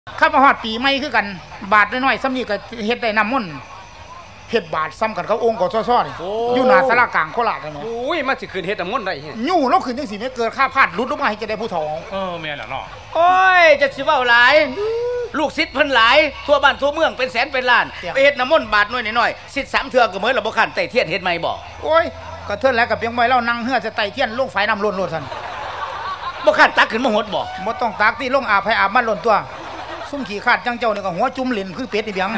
ข้ามาฮอดปีใหม่คือกันบาทน้อยๆซ้ำนี่ก็เฮ็ดได้น้ำมนต์เฮ็ดบาทซ้ำกันเขาองค์กซ้อๆนี่อยู่หน้าศาลากลางโคราชนั่นแหละโอ้ยมันสิขึ้นเฮ็ดน้ำมนต์ได้ยู่เราขึ้นจังสิแม่เกิดค่าพลาดหลุดลงมาให้จะได้ผู้ทองแม่นแล้วเนาะโอ้ยจะสิเว้าหลายลูกศิษย์เพิ่นหลายทั่วบ้านทั่วเมืองเป็นแสนเป็นล้านไปเฮ็ดน้ำมนต์บาทน้อยๆศิษย์3เทื่อก็เหมือนเราบ่คันไต่เทียนเฮ็ดใหม่บ่โอ้ยก็เทื่อแล้วก็เพียงไว้เรานั่งเฮือจะไต่เทียนลงไฟน้ำล้นๆซั่นบ่คันตักขึ้นมาหดบ่ต้องตักที่ลงอาบให้อาบมันล้นตัวซุ่มขี้ขาดจังเจ้านี่ก็หัวจุ่มเหรียญคือเป็ดนี่เพียง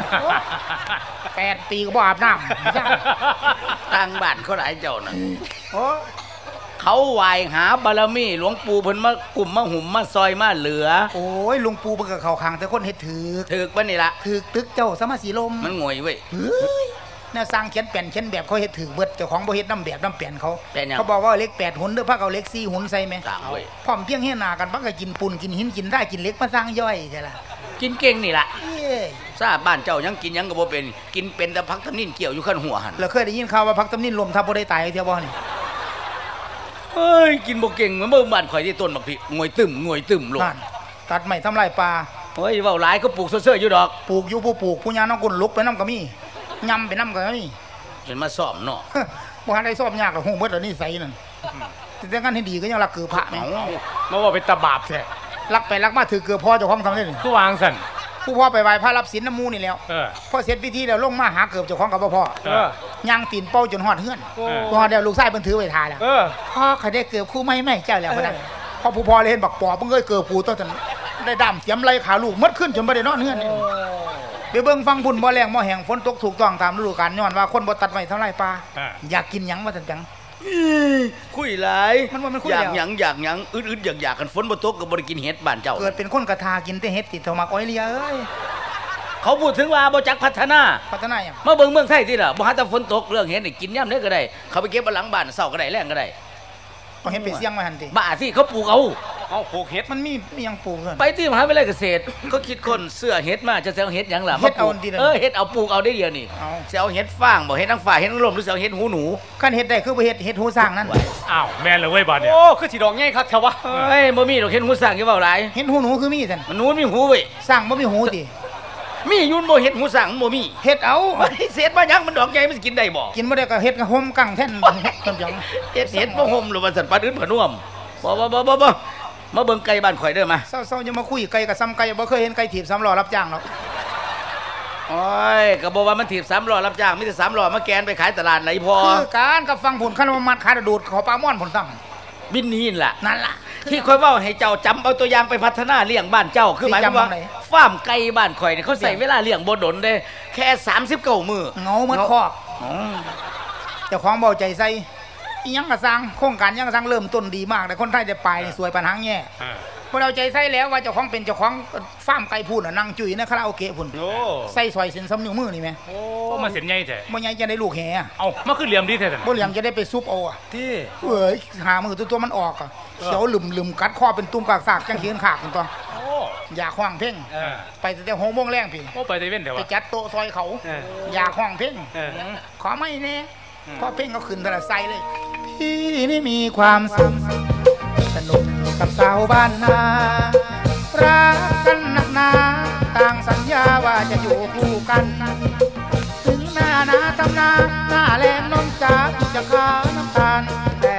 8 ปีก็บ่อาบน้ำต่างบ้านเขาหลายเจ้าน่ะเขาไหว้หาบารมีหลวงปู่เพิ่นมากลุ่มมาหุ่มมาซอยมาเหลือโอ้ยหลวงปู่เพิ่นก็เข้าข้างแต่คนเฮ็ดถึกบ่นี่ล่ะถึกตึกเจ้าสมาสีลมมันงวยเว้ยแนวสร้างเขียนแป้นเขียนแบบเขาเฮ็ดถึกเบิดเจ้าของบ่เฮ็ดน้ำแบบน้ำแป้นเขาบอกว่าเล็ก8หุ่นเด้อพักเอาเล็ก4หุ่นใส่แม่พร้อมเพียงเฮ็ดหน้ากันพักก็กินปูนกินหินกินได้กินเล็กมาสร้างย่อยใช่ล่ะกินเก่งนี่ล่ะทราบบ้านเจ้ายังกินยังก็บ่เป็นกินเป็นแต่พักตำนินเกี่ยวอยู่ขั้นหัวหั่นแล้วเคยได้ยินข่าวว่าพักตำนินลมทับบ่ได้ตายเที่ยวบ่นี่เฮ้ยกินบ่เก่งเหมือนเมื่อบ้านข่อยที่ต้นบักพริกงวยตึมลงตัดไม้ทำลายป่าเฮ้ยเว้าหลายก็ปลูกเซ่อๆอยู่ดอกปลูกอยู่ผู้ปลูกผู้ยาน้องกุนลุกไปน้ำก็มียำไปน้ำก็มีเห็นมาซ่อมเนาะบ่ทันได้ซ่อมยากหรอกฮู้เบิดแล้วนี่ใส่นั่นแต่งั้นให้ดีก็ยังรักเกือพระแม่มาว่าเป็นตาบาปแท้รักไปรักมาถือเกือพ่อเจ้าของทำได้นี่คือวางสั่นผู้พ่อไปไหว้พระรับศีลน้ำมูนี่แล้วพอเสร็จพิธีแล้วลงมาหาเกือบเจ้าของกับพ่อย่างตีนเป้าจนหอดเฮือนพอเดี๋ยวลูกชายเพิ่นถือไว้ทาแล้วพ่อเขาได้เกือบคู่ไม่เจ้าแล้วพนักพอผู้พ่อเลยเห็นบักปอเพิ่งเกือบผู้ต้นได้ดำเสียมไรขาลูกมัดขึ้นจนบ่ได้นอนเฮือนไปเบิ่งฟังบุญบ่แรงบ่แห้งฝนตกถูกต้องตามฤดูกาลย้อนว่าคนบ่ตัดไม้ทำลายป่าอยากกินหยังว่าจังคุยหลายอยากหยังอึดๆอยากกันฝนบ่ตกก็บ่ได้กินเห็ดบ้านเจ้าเกิดเป็นคนกระทากินแต่เห็ดติดเท่ามักอ้อยเลียเอ้ยเขาพูดถึงว่าบ่จักพัฒนาหยังมาเบิ่งเมืองไทยติล่ะบ่หาแต่ฝนตกเรื่องเห็ดนี่กินยามใดก็ได้เขาไปเก็บหลังบ้านเช้าก็ได้แลงก็ได้เอาเห็ดไปเสี่ยงไว้หั่นติบ้าสิเขาปลูกเอาปลูกเห็ดมันมียังปลูกเพิ่นไปที่มหาวิทยาลัยเกษตรเขาคิดคนเสื้อเห็ดมาจะเอาเห็ดหยังล่ะเห็ดเอาเห็ดเอาปลูกเอาได้เดียวนี่สิเอาเห็ดฟางบ่เห็ดนางฟ้าเห็ดนางลมหรือสิเอาเห็ดหูหนูคันเห็ดได้คือบ่เห็ดหูสร้างนั่นอ้าวแม่นเลยเว้ยบัดเนี่ยโอ้คือสิดอกใหญ่คักแท้วะเฮ้ยบ่มีดอกเห็ดหูสร้างอยู่เว้าหลายเห็ดหูหนูคือมีซั่นมันหนูมีหูเว้ยสร้างบ่มีหูติมียุ่นบ่เห็ดหูสร้างบ่มีเห็ดเอาเศษมาหยังมันดอกใหญ่มันสิกินได้บ่กินบ่ได้ก็เห็ดก็ห่มกังแท่นต้นหยังเห็ดบ่ห่มหรือว่าสัตว์ปลาอื่นผนวมบ่มาเบิ่งไก่บ้านข่อยเด้อมาเศร้าๆอย่ามาคุยไก่กับซ้ำไก่บ่เคยเห็นไก่ถีบ3ล้อรับจ้างหรอกโอ้ยก็บ่ว่ามันถีบ3ล้อรับจ้างมีแต่3ล้อมาแกนไปขายตลาดไหนพอคือการกับฟังผลคันว่ามัดขาดูดขอปลาม่อนผลตั้งบินนี่ล่ะนั่นล่ะที่ข่อยเว้าให้เจ้าจำเอาตัวอย่างไปพัฒนาเลี้ยงบ้านเจ้าคือหมายความว่าฟาร์มไก่บ้านข่อยนี่เขาใส่เวลาเลี้ยงบ่ดนเด้แค่39มื้อเงาเหมือนคอกเจ้าของเบาใจใส่ยังกระซังโครงการยังกระซังเริ่มต้นดีมากแต่คนไทยจะไปสวยปัญหาแง่พวกเราใจใส่แล้วว่าเจ้าของเป็นเจ้าของฟาร์มไก่พูนนั่งจุ๋ยนะคาราโอเกะพุ่นใส่ซอยเส้นซ้ำนิ้วมือนี่ไหมโอ้มาเส้นใหญ่แท้บ่ใหญ่จะได้ลูกแห่เอามาคือเหลี่ยมดีแท้บ่เหลี่ยมจะได้ไปซุปเอาอ่ะที่เอ้ยหามือตัวมันออกอ่ะเขียวลืมกัดคอเป็นตุ้มกากสากจังเขียนขากกันตัวอยากห้องเพ่งไปแต่6 โมงแรงพี่ไปแต่เว้นเดี๋ยวไปจัดโต๊ะซอยเขาอยากห้องเพ่งขอไม่แน่พอเพ่งก็ขึ้นแต่ละไซเลยพี่นี่มีความสุขสนุกกับสาวบ้านนารักกันนักหนาต่างสัญญาว่าจะอยู่คู่กันถึงหน้านาตำนาหน้าแรงน้องจ๋าจะขาวน้ำตาลแต่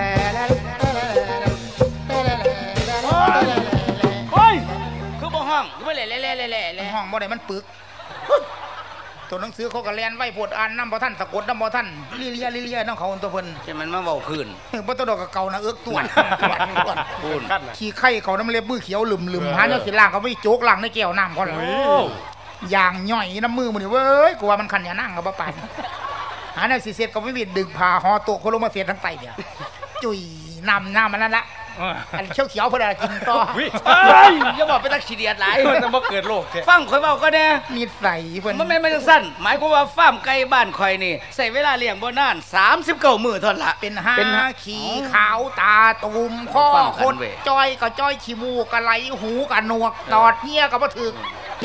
โอ้ยคือบ่ห้องคือบ่แหล่ห้องบ่ได้มันปึกตัวหนังสือเขาก็แลนไว้ปวดอ่านน้ำบ่ท่านสะกดน้ำบ่ท่านลิเลียน้องเขาตัวเพิ่นใช่มันมาเบาคืนบ่ตัวดอกเก่านะเอื้อตัวขี้ไข่เขาน้ำเล็บมือเขียวลืมหาเนื้อสิล่างเขาไม่โจกล่างในแก้วน้ำเขาอย่างย่อยน้ำมือมันนี่เว้ยกลัวมันขันอย่านั่งกับบ่ปานหาเนื้อสิเสร็จก็ไม่มีดึงผ่าห่อโต๊ะเขาลงมาเสียทั้งไตเดียวจุยน้ำมันนั่นละอันเขียวเพื่อกินต่ออย่าบอกไปตักขี้เดียดหลายมันจะมาเกิดโรคฟังข่อยเบาก็แน่มีใส่เพื่อนมันไม่สั้นหมายความว่าฟาร์มไก่บ้านข่อยนี่ใส่เวลาเลี้ยงบ่นาน39 มื้อเท่านั้นละเป็นขี้ขาวตาตุ่มข้อคนจ้อยก็จ้อยขี้มูกกะไหลหูกะหนวกตอดเงี้ยก็บ่ถึก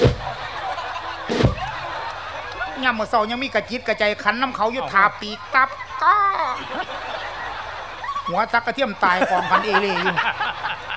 ย่ำมื้อเช้ายังมีกระจิตกระใจขันน้ำเขาอยู่ทาปีกตับก็หัวจักกระเทียมตายกองพันเอเล่อยู่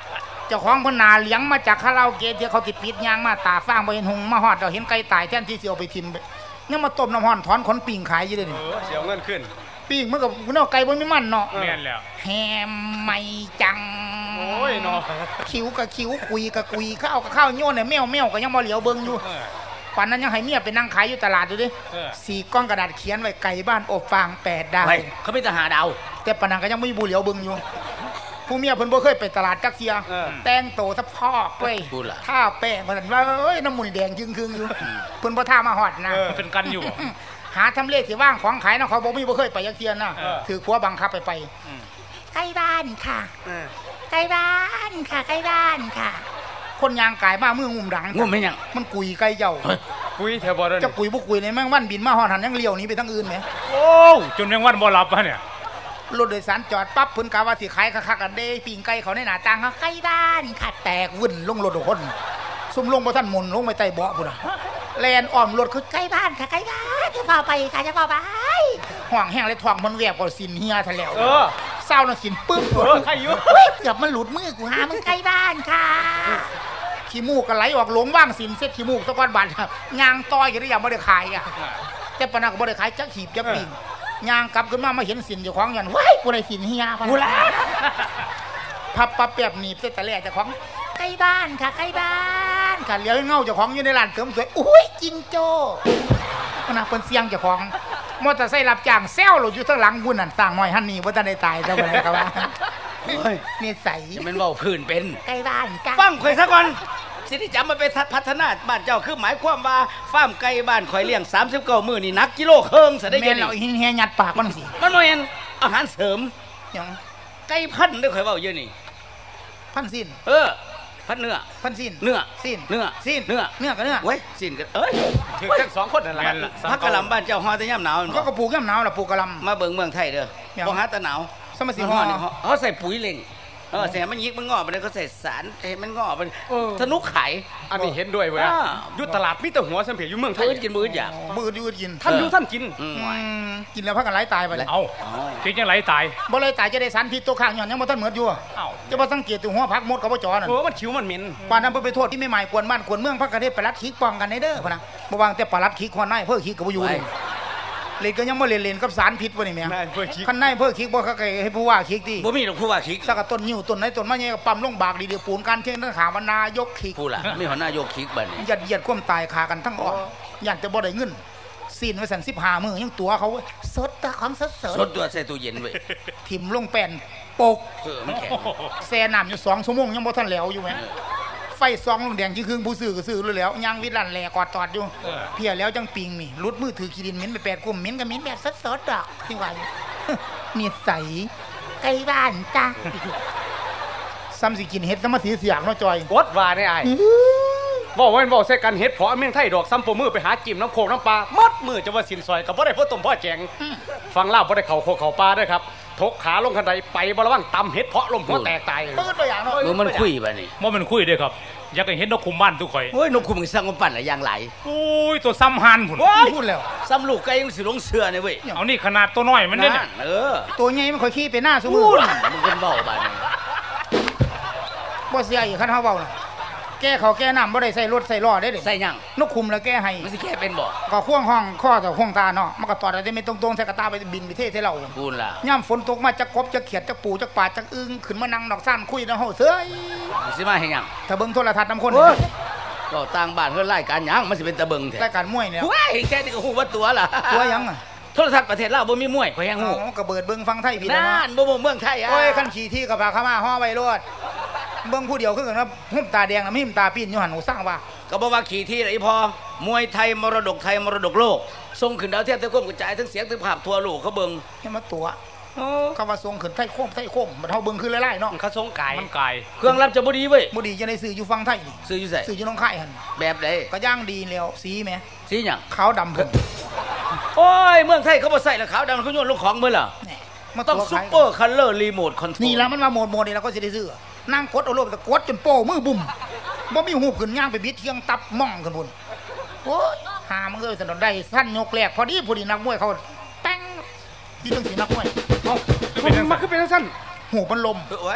เจ้าของเพิ่นนาเลี้ยงมาจากคาราโอเกะที่เขาติดปิดยางมาตาฟ้างบ่เห็นหงมาฮอดเราเห็นไก่ตายแทนที่สิเอาไปทิ่มยังมาต้มน้ำร้อนถอนขนปิ่งขายอยู่เด้นี่เสียเงินขึ้นปิ่งมันก็เนาะไก่บ่มีมันเนาะแม่นแล้วแฮมไม่จังโอ้ยเนาะคิ้วกับคิ้วคุยกับคุยข้าวกับข้าวโยนเนี่ยแมวก็ยังบ่เหลียวเบิ่งอยู่ป่านนั้นยังให้เมียไปนั่งขายอยู่ตลาดอยู่ดิ4 ก้อนกระดาษเขียนไว้ไก่บ้านอบฟาง8 ดาวเขาไม่จะหาดาวแต่ป่านนั้นก็ยังไม่มีบุเหลียวเบิ่งอยู่ผู้เมียเพิ่นบ่เคยไปตลาดจักเที่ยแต่งโตซะพอกเว้ยท่าแป้งว่าซั่นว่าเอ้ยน้ำมูนี่แดงจึงครึ่งอยู่เพิ่นบ่ท่ามาฮอดนะเป็นกันอยู่หาทำเลสิว่างของขายเนาะเขาบ่มีบ่เคยไปจักเที่ยนะถือผัวบังคับไปใกล้บ้านค่ะใกล้บ้านค่ะใกล้บ้านค่ะคนยางกายมามืองุ่มดังงุ่มไม่ยังมันกุยไก่เจ้ากุยแถวบ่ได้จะกุยบ่กุยในแมงวันบินมาฮอดหันยังเลี้ยวหนีไปทางอื่นแหมโอ้จนแมงวันบ่หลับฮะเนี่ยรถโดยสารจอดปั๊บเพิ่นกะว่าสิขายคักๆกันเด้ปิ้งไก่เขาในหน้าต่างเฮาใกล้บ้านค่ะแตกวุ่นลงรถทุกคนซุ่มลงบ่ทันหมุนลงไปใต้เบาะพุ่นน่ะแล่นอ้อมรถคือใกล้บ้านค่ะใกล้บ้านจะพาไปค่ะจะพาไปห่วงแห้งเลยท้องมันแวบก็สินเฮียทะแล้วเศร้าน่ะสินปึ๊บใครอยู่เกือบมันหลุดมือกูหามึงใกล้บ้านค่ะขี้มูกก็ไหลออกหลงว่างสินเซ็ตขี้มูกตะก้อนบาดยางต้อยอยู่ได้ยังบ่ได้ขายอ่ะแต่ปานนั้นก็บ่ได้ขายจักหีบจักปิ้งยางกลับขึ้นมาเห็นสินเจ้าของยันว้ายกูได้สินเฮียกูละพับปั๊บแป๊บหนีบเส้นตะแล่เจ้าของใกล้บ้านค่ะใกล้บ้านค่ะเลี้ยวเงาเจ้าของอยู่ในร้านเสริมสวยอุ้ยจิงโจ้มันน่ะเพิ่นเสียงเจ้าของมอเตอร์ไซค์รับจ้างแซวเราอยู่ข้างหลังบุญนั่นสร้างน้อยหันนี่บ่ทันได้ตายซะบ่ได้ครับว่านี่ใส่มันเว้าพื้นเป็นใกล้บ้านจ้ะฟังข่อยซะก่อนสิที่จำมาไปพัฒนาบ้านเจ้าคือหมายความว่าฟาร์มไก่บ้านข่อยเลี้ยง39มื้อนี่นักกิโลครึ่งซะได้ยังแม่นเอาเฮียยัดปากมันสิมันบ่แม่นอาหารเสริมหยังไก่พันธุ์เด้อข่อยเว้าอยู่นี่พันสิ้นพันเนื้อพันสิ้นเนื้อสิ้นเนื้อสิ้นเนื้อกับเนื้อเว้ยสิ้นกันเอ้ยถึงทั้ง2คนนั่นแหละพักกะหล่ำบ้านเจ้าฮอแต่ยามหนาวก็ปลูกยามหนาวล่ะปลูกกะหล่ำมาเบิ่งเมืองไทยเด้อบ่หาแต่หนาวสมัยสิฮอนี่เขาใส่ปุ๋ยเล็งเสียมันยิกมันงอไปเลยเขาใส่สารเห็นมันงอไปทะนุไข่อันนี้เห็นด้วยเว้ยยุตลาดมีแต่หัวสัมเพียอยู่เมืองไทยกินมืออยากมือยืดกินท่านอยู่ท่านกินกินแล้วพักกันไหลตายไปเลยเอาจริงจังไหลตายบ่ไหลตายจะได้สารพิษตัวข้างย้อนยังบ่ทันเหมือนอยู่จะบ่สังเกตตัวหัวพักมดกับบ่จอนั่นมันคิ้วมันเหม็นปานนั้นเพิ่นไปโทษที่ไม่หมายกวนบ้านกวนเมืองพักกันได้ปลัดขี้ป้องกันในเด้อพุ่นน่ะบ่วางแต่ปลัดขี้คนนายเพิ่นขี้ก็บ่อยู่เลยก็ยังบ่เล่นกับสารพิษบ่นี่แม่คันนายเพิ่นขี้บ่เขาก็ให้ผู้ว่าขี้ติบ่มีหรอกผู้ว่าขี้สักต้นนิ้วต้นไหนต้นมาใหญ่ก็ปั๊มลงบากดีๆปูนการเที่ยงทั้งขาวนายกขี้ผู้ล่ะมีหัวนายกขี้บัดนี้เหยียดความตายขากันทั้งอ่อนย่านแต่บ่ได้เงินซีนไว้สั่น15มื้อยังตัวเขาสดตาของสดตัวใส่ตู้เย็นไว้ทิ่มลงแป้นปกมันแข็งแช่น้ำอยู่2 ชั่วโมงยังบ่ทันแล้วอยู่แม่ไฟซองลงแดงคือผู้ซื้อก็ซื้อแล้วย่างวิลั่นแลกอดตอดอยู่เพียแล้วจังปิงนี่รุดมือถือขี้ดินเหม็นไป8 กุ่มเหม็นก็เหม็นแบบสดๆดอกที่ว่านี่ใสใกล้บ้านจ้ะซ้ำสิกินเห็ดซ้ำมาสีเสียงเนาะจอยกดว่าได้อ้ายบอกว่าบอกใส่กันเห็ดเพาะเมืองไทยดอกซ้ำโปมือไปหาจิ้มน้ำโคกน้ำปลามัดมือจะว่าสินซอยกับบ่ได้พ่อต้มพ่อแจงฟังเล่าบ่ได้เข่าโคกเข่าปลาด้วยครับทกขาลงคันใดไปบ่ระวังตำเห็ดเพาะลมหัวแตกตายเปิดตัวอย่างเนาะมันคุยไปนี่มันคุยด้วยครับอยากให้เห็นนกคุมบ้านทุกข่อยโอ้ยนกคุมมันสร้างปั่นอะไรอย่างไรโอ้ยตัวซ้ำหันผุนพูดแล้วซ้ำลูกไก่ยังสิลงเสือเนี่ยเว้ยเอานี่ขนาดตัวน้อยมันเนี่ยตัวใหญ่มันค่อยขี้ไปหน้าสมุนมันเป็นเบาบ้านนี้บ่เสียอีกคันเฮาเบาน่ะแก้เขาแก้น้ำบ่ได้ใส่รถใส่ล้อได้เด้ใส่ยังนกคุมแล้วแก้ให้มันสิแก้เป็นบ่ก็ข่วงห้องข้อแต่ข่วงตาเนาะมันก็ตอดได้ไม่ตรงๆใส่กระตาไปบินไปเทศให้เราพูนล่ะย่ำฝนตกมาจะกบจะเขียดจะปูจะป่าจะอึ้งขึ้นมานั่งดอกซ่านคุยนะเฮาเสื้อสิมาให้ยังถ้าเบิ่งโทรทัศน์นำคนก็ต่างบ้านเพิ่นรายการยังมันสิเป็นตะเบิ่งแท้รายการมวยเนี่ยว้ายแค่นี้ก็ฮู้ว่าตัวล่ะตัวยังอ่ะโทรทัศน์ประเทศลาวบ่มีมวยข่อยยังฮู้ก็เบิดเบิ่งฟังไทยพี่นั่นบ่เมืองไทยโอ้ยคันขี่ที่กับพาเข้ามาฮ้อไว้รถเบิ่งผู้เดียวคือกันว่าหุ่มตาแดงน่ะมีหุ่มตาปีนอยู่หั่นหนูสร้างว่าก็บ่ว่าขี่ที่ไอ้พอมวยไทยมรดกไทยมรดกโลกส่งขึ้นดาวเทียมตะก้มกระจายทั้งเสียงทั้งภาพทั่วโลกเขาเบิ่งให้มาตัวเขาว่าส่งขึ้นไทยโค้งมันเฮาเบิ่งคือหลายๆเนาะเขาส่งไก่มันไก่เครื่องรับจะบ่ดีเว้ยบ่ดีจะได้ซื้ออยู่ฟังไทยซื้ออยู่ไสซื้ออยู่น้องค่ายหั่นแบบใดก็ย่างดีแล้วสีแม่สีหยังขาวดำเพิ่นโอ้ยเมืองไทยเขาบ่ใส่แล้วขาวดำเขาโยนลงของเบิ่ล่ะมันต้องซุปเปอร์คัลเลอร์รีโมทคอนโทรลนี่ล่ะมันว่าโหมดนี่เราก็สิได้ซื้อนั่งกดเอาโลดแต่กดจนโป้มือบุ่มบ่มีหูขึ้นย่างไปบิดเที่ยงตับม่องขึ้นพุ่นโอ้ยหามันเลยสนได้สั้นยกแรกพอดีนักมวยเขาแป้งที่ต้องสีนักมวยมันคือเป็นสั้นหูมันลมโอ้ย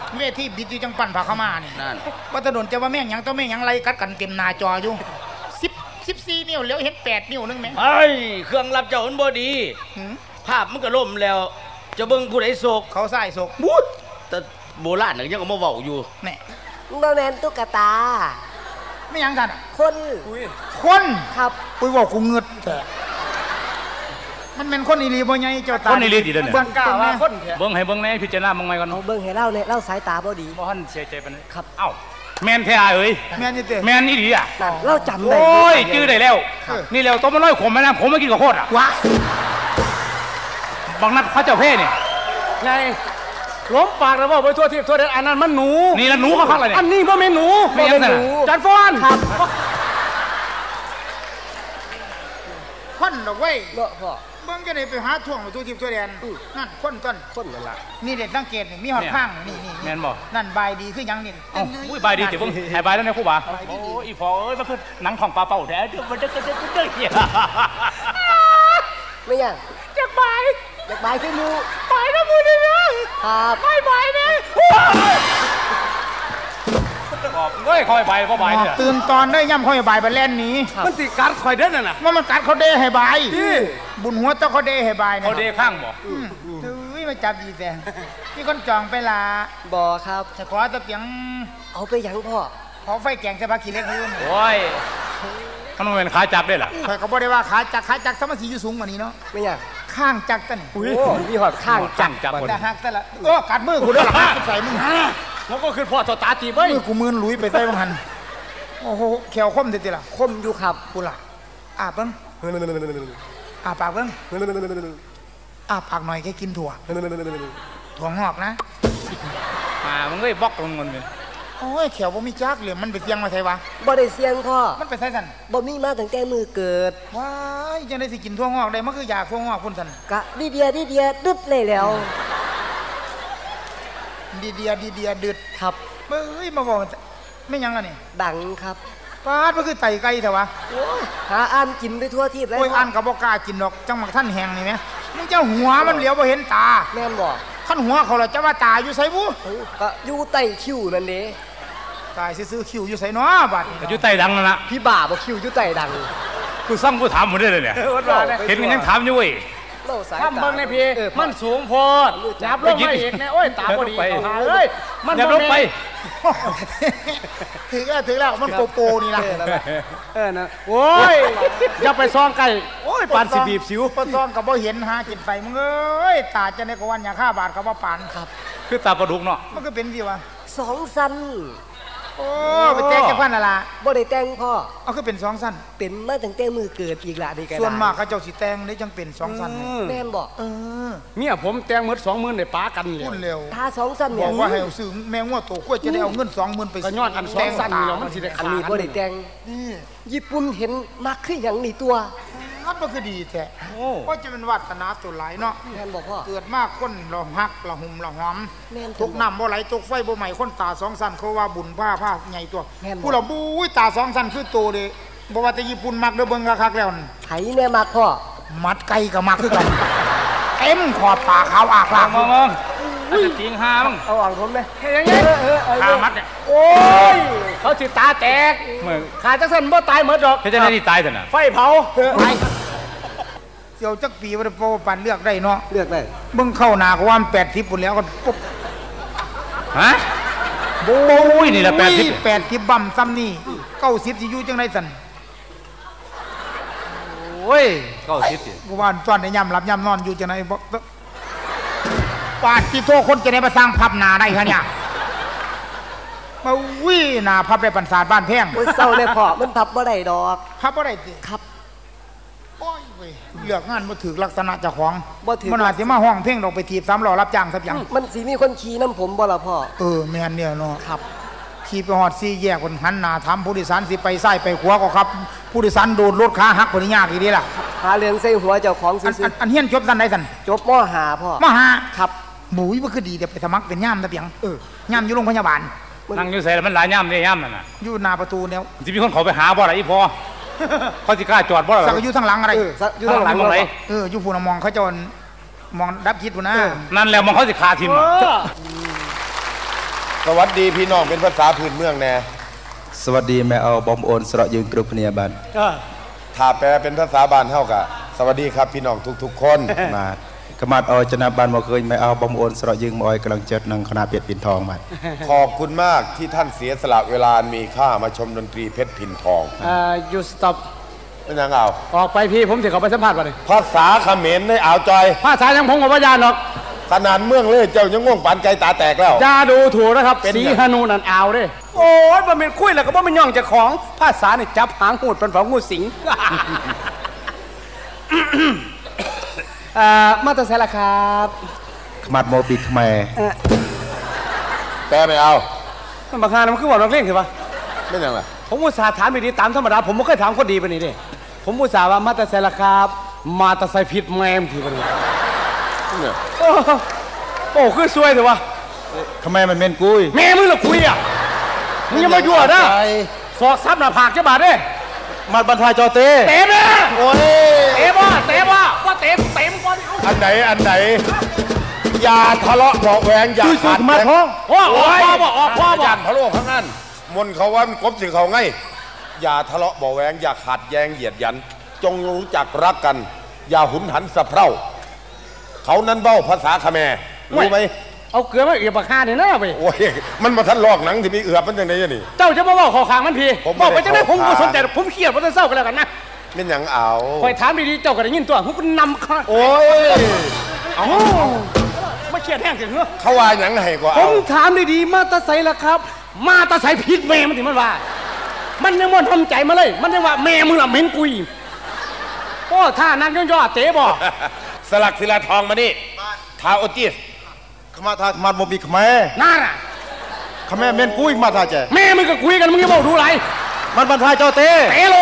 เวทีบิดอยู่จังปั่นผักเข้ามานี่นั่นว่าถนนจะว่าแม่งหยังต้องแม่งหยังไรกัดกันเต็มหน้าจออยู่14 นิ้วแล้วเห็น8 นิ้วนึงไหมไอ้เครื่องรับเจ้ามันบ่ดีภาพมันก็ล่มแล้วจะเบิ่งผู้ใดโศกเขาใส่ศกบูดแต่โบราณยังก็มาเว้าอยู่แน่บ่แม่นตุ๊กตาไม่หยังกันคนคนครับอุ้ยบอกกูเงือดแต่มันเป็นคนอีหลีบ่ไงเจ้าตาคนอีหลีดีเด้อเนี่ยเบิ่งกล้าว่าคนเบิ่งให้เบิ่งในพิจารณาเบิ่งใหม่ก่อนเอาเบิ่งให้เล่าเนี่ยเล่าสายตาบ่ดีบ่ทันเสียใจปานนั้นครับเอ้าแม่นแท้เอ้ยแม่นนี่เต้แม่นอีหลีอ่ะนั่นเล่าจำได้โอ้ยจื้อได้แล้วนี่แล้วต้มมันน้อยขมแม่น้ำผมไม่กินกับโคตรอ่ะวะบางนัดเขาเจ้าเพ่นี่ไงล้มปากแล้วว่าไปทั่วทิพย์ทั่วแดนอันนั้นมันหนูนี่ละหนูเขาคักเลยเนี่ยอันนี้บ่แม่นหนูไม่ยังน่ะจันฟอนครับคนดอกเว้ยเนาะพ่อเบิ่งจะได้ไปหาท่วงมาตัวทิพย์ตัวแดนนั่นคนต้นคนนั่นล่ะนี่เด็ดสังเกตนี่มีหอดข้างนี่แม่นบ่นั่นใบายดีคือหยังนี่เอ้าอุ้ยบายดีติเบิ่งให้บายแล้วเนี่ยครูบาโอ้ยอีพอเอ้ยมันคือหนังของปลาเป่าแท้เดี๋ยวมันจะเหี้ยไม่ยังจักใบายอยากบายขึ้นอยู่ใบายนะมือนี่นะครับ ใบายเนี่ยบอกเฮ้ยคอยใบเพราะใบเนี่ยตื่นตอนได้ย่ำค่อยใบายไปแล่นหนี้มันสิการคอยเด้นน่ะว่ามันกัดเขาเด้ให้ใบายบุญหัวต้องเขาเด้ให้ใบายนะเขาเดข้างบ่อุ้ยมาจับดีแต่มีคนจองไปละบ่ครับแต่ขอตะเปียงเอาไปหยังพ่อขอไฟแกงใส่ผักขี้เหล็กยืนโอ้ยมันบ่เป็นขาจับได้ล่ะข่อยก็บ่ได้ว่าขาจักสมาสีอยู่สูงกว่านี้เนาะไม่ยังข้างจักตันโอ้มีหอดข้างจังจับคนแต่หักแต่ละกัดมือกูด้วยหรอหักใส่มึงแล้วก็คือพ่อต่อตาจีบเว้ยมือกูมือนหลุยไปใส่บังหันโอ้โหแขวคมติล่ะคมอยู่ครับกูล่ะอาเบิ้งอาปากเบิ้งอาปากหน่อยแค่กินถั่วงอกนะมึงเอ้ยบล็อกลงเงินเลยโอ้ยแขวบ่มีจักเลยมันไปเสียงมาใส่วะบ่ได้เสียงพ่อมันไปใส่สันบ่มีมาตั้งแต่มือเกิดว้ายจังได้สิกินถั่วงอกได้มันคืออยากถั่วงอกพุ่นสันกะดีเดียดึดเลยแล้วดีเดียดึดครับเบ้ยมาบอกไม่ยังอ่ะนี่ดังครับปาดมันคือไตไก่เถอะวะโอ้ยหาอ่านกินไปทั่วทิพย์แล้วโอ้ยอ่านกับบอกล้ากินดอกจังหมักท่านแหงนี่ไหมมึงเจ้าหัวมันเหลียวบ่เห็นตาแม่นบ่ท่านหัวเขาละจะว่าตาอยู่ไสบุก็อยู่ใต้คิ้วนั่นเด้ตายซื้อคิวอยู่ไสเนาะบัดแต่อยู่ใต้ดังนั่นละพี่บ่าบ่คิ้วอยู่ใต้ดังกูสั่งกูถามหมดเลยเนี่ยเห็นกันยังถามอยู่เว้ยเล่าสายทำเบิ่งในพี่มันสูงโพดยับลงมาอีกเนี่ยโอ้ยตาบ่ดีเอาเอ้ยมันอย่าลงไปถึงแล้วมันโปนี่ล่ะนะโอ้ยอย่าไปซ่องไก่โอ้ยปานสิบีบสิวปซ่องกับบ่เห็นหากินไฟมึงเอ้ยตาจะในกวันอย่าฆ่าบาทกับว่าปานครับคือตาปลาดุกเนาะมันก็เป็นสิวะ 2 สั้นโอ้ไปแจ้งจักพันน่ะล่ะบ่ได้แต่งพ่อเอาคือเป็น2สั้นเป็นมาตั้งแต่มือเกิดอีกละนี่ก็ได้ส่วนมากเขาเจ้าสิแต่งได้จังเป็น2สั้นแม่นบ่เมียผมแต่งหมด20,000ได้ปากันเลยพูดเร็วถ้า2สั้นบเนี่อย กว่าให้เอาซื้อแมงวัวโตกล้วยจะได้เอาเงิน20,000ไปก็ยอดอัน2สั้นนี่แล้วมันสิได้อัขานนี้ดบ่ได้แต่งนี่ญี่ปุ่นเห็นมักคือหยังนี่ตัวมันคือดีแท้เพราะจะเป็นวาสนาตัวหลายเนาะแม่นบ่พ่อเกิดมากคนเราหักเราหุ่มเราหอมแม่นตกน้ำบ่ไหลตกไฟบ่ไหม้คนตา2สั้นเขาว่าบุญผ้าใหญ่ตัวแม่นบ่ผู้เราบุ้ยตา2สั้นคือโตเด้บ่ว่าแต่ญี่ปุ่นมักเด้อเบิ่งคักๆแล้วนั่นไผแน่มักพ่อมัดไก่ก็มักคือกันเต็มขอบตาขาวอากลากมึงอาจจะติงหามึงเอาอ่างผมเลยอย่างเงี้ยหามัดเนี่ยโอ้ยเขาสิตาแตกมึงขาจักสันบ่ตายหมดดอกเขาจะได้ที่ตายแต่น่ะไฟเผาไปเดี๋ยวจักปีบ่ได้บ่ปานเลือกได้เนาะเลือกได้เบิ่งเข้าหน้าก็ว่ามัน80พุ่นแล้วก็ปุ๊บฮะโอ้ยนี่ละ80 80บั่มซ้ำนี่90สิอยู่จังได๋สั่นโอ้ย90สิกูว่าตอนได้ย่ำหลับย่ำนอนอยู่จังได๋บ่ปาดที่โทคนจะได้มาสร้างพับหน้าได้คะเนี่ยมาวิ่หน้าพับได้ปันศาสตร์บ้านแพงโอ้ยเศร้าเลยพ่อมันพับบ่ได้ดอกพับบ่ได้สิครับโอ้ยเว้ยเลือกงานบ่ถูกลักษณะเจ้าของบ่ถูกมันอาจสิมาห้องเพลงดอกไปถีบ3ล้อรับจ้างสักอย่างมันสิมีคนขี่น้ำผมบ่ล่ะพ่อแม่นเนี่ยเนาะครับขี่ไปฮอด4แยกคนหันหน้าถามผู้โดยสารสิไปซ้ายไปขวาก็ครับ ผู้โดยสารโดนรถขาหักบ่ได้ยากอีดีล่ะหาเรื่องใส่หัวเจ้าของซื่ออันเฮียนจบซั่นใดซั่นๆจบมหาพ่อมาหาครับหมูยบ่คือดีเดี๋ยวไปสมัครเป็นย่ามตะเปียงย่ามอยู่โรงพยาบาลนั่งอยู่ใส่แล้วมันหลายย่ำเนี่ยย่ำนั่นน่ะอยู่หน้าประตูแล้วสิมีคนเขาไปหาบ่ล่ะอีพอเขาสิกล้าจอดบ่ล่ะสักอยู่ทางหลังอะไรอยู่ข้างหลังมองไหนอยู่ผู้นมองเขาจะมองดับคิดผู้นะนั่นแล้วมองเขาสิคาทิมอ่ะสวัสดีพี่น้องเป็นภาษาพื้นเมืองแน่สวัสดีแม่เอาบอมโอนสระยืนกรุพเนียบันถ้าแปลเป็นภาษาบ้านเท่ากับสวัสดีครับพี่น้องทุกๆคนมาขมาดอจนาบันมาเคยแม่เอาบอมโอนสระยืนมอยกำลังเจิดนังคณะเปียดปิ่นทองมาขอบคุณมากที่ท่านเสียสละเวลามีค่ามาชมดนตรีเพชรพินทอง you stop เป็นยังเอาออกไปพี่ผมถือเขาไปสัมภาษณ์มาเลยภาษาเขมรในอ่าวจอยภาษายังพงกับว่ายานหรอกขนาดเมืองเลยเจ้ายังง่วงปานไก่ตาแตกแล้วยาดูถูกนะครับสีฮานูนันอ่าวด้วยโอ้ยมันเป็นคุยแล้วก็บ่มันย่องจากของภาษาเนี่ยจับหางหูดเป็นฝังงูสิงมาตรไซละครับขมาดโมบิทำไมแปลไม่เอามันบางครั้งมันคือว่าเราเล่นใช่ปะไม่ยังไงผมอุตส่าห์ถามดีๆตามธรรมดาผมไม่เคยถามคนดีปะนี่ดิผมอุตส่าห์ว่ามาตรไซละครับมาตรไซผิดแมมทีปะนี่โอ้คือซวยเถอะวะทำไมมันเมนกุยแม่มึงเหรอกุยอ่ะมึงยังมายั่วนะสอกซับหน้าผากเจ้าบาทเด้มาบรรทายจอเต้เตะแม่โอ้ยเตะว่าว่าเตะมึงก่อนอันไหนอย่าทะเลาะเบาแหวงอย่าขัดมาท้องพ่อยันทะเลาะข้างนั้นมนเขาว่ามันกบสิ่งเขาไงอย่าทะเลาะเบาแหวงอย่าขัดแย้งเหยียดยันจงรู้จักรักกันอย่าหุนหันสะเพร่าเขานั้นเบ้าภาษาเขมรรู้ไหมเอาเกลือมาเอือบปากคาเนี่ยนะไปโอ้ยมันมาทันลอกหนังที่มีเอือบมันยังไงนี่เจ้าจะมาบอกขอขางมันพี่บอกไปจะได้ผมสนใจผมเครียดผมจะเศร้ากันแล้วกันนะเป็นอย่างเอาคอยถามดีๆเจ้าก็ได้ยินตัวผมก็นำข้าโอ้ยไม่เครียดแห้งเสียงเหรอเขาว่าอย่างไรกว่าผมถามดีๆมาตาใสละครับมาตาใสผิดแม่มันถึงมันว่ามันยังมันทำใจมาเลยมันยังว่าแม่มึงละเหม็นกุยโอ้ท่านั่งย่อเตะบอกสลักศิลาทองมานี่ท้าโอติสขมาทาขมาโมบิขมาน่าน่ะขมาเมนกุยมาทาเจแม่มึงก็คุยกันมึงยังบอกดูไรมันบรรทายเจ้าเต้เตะโล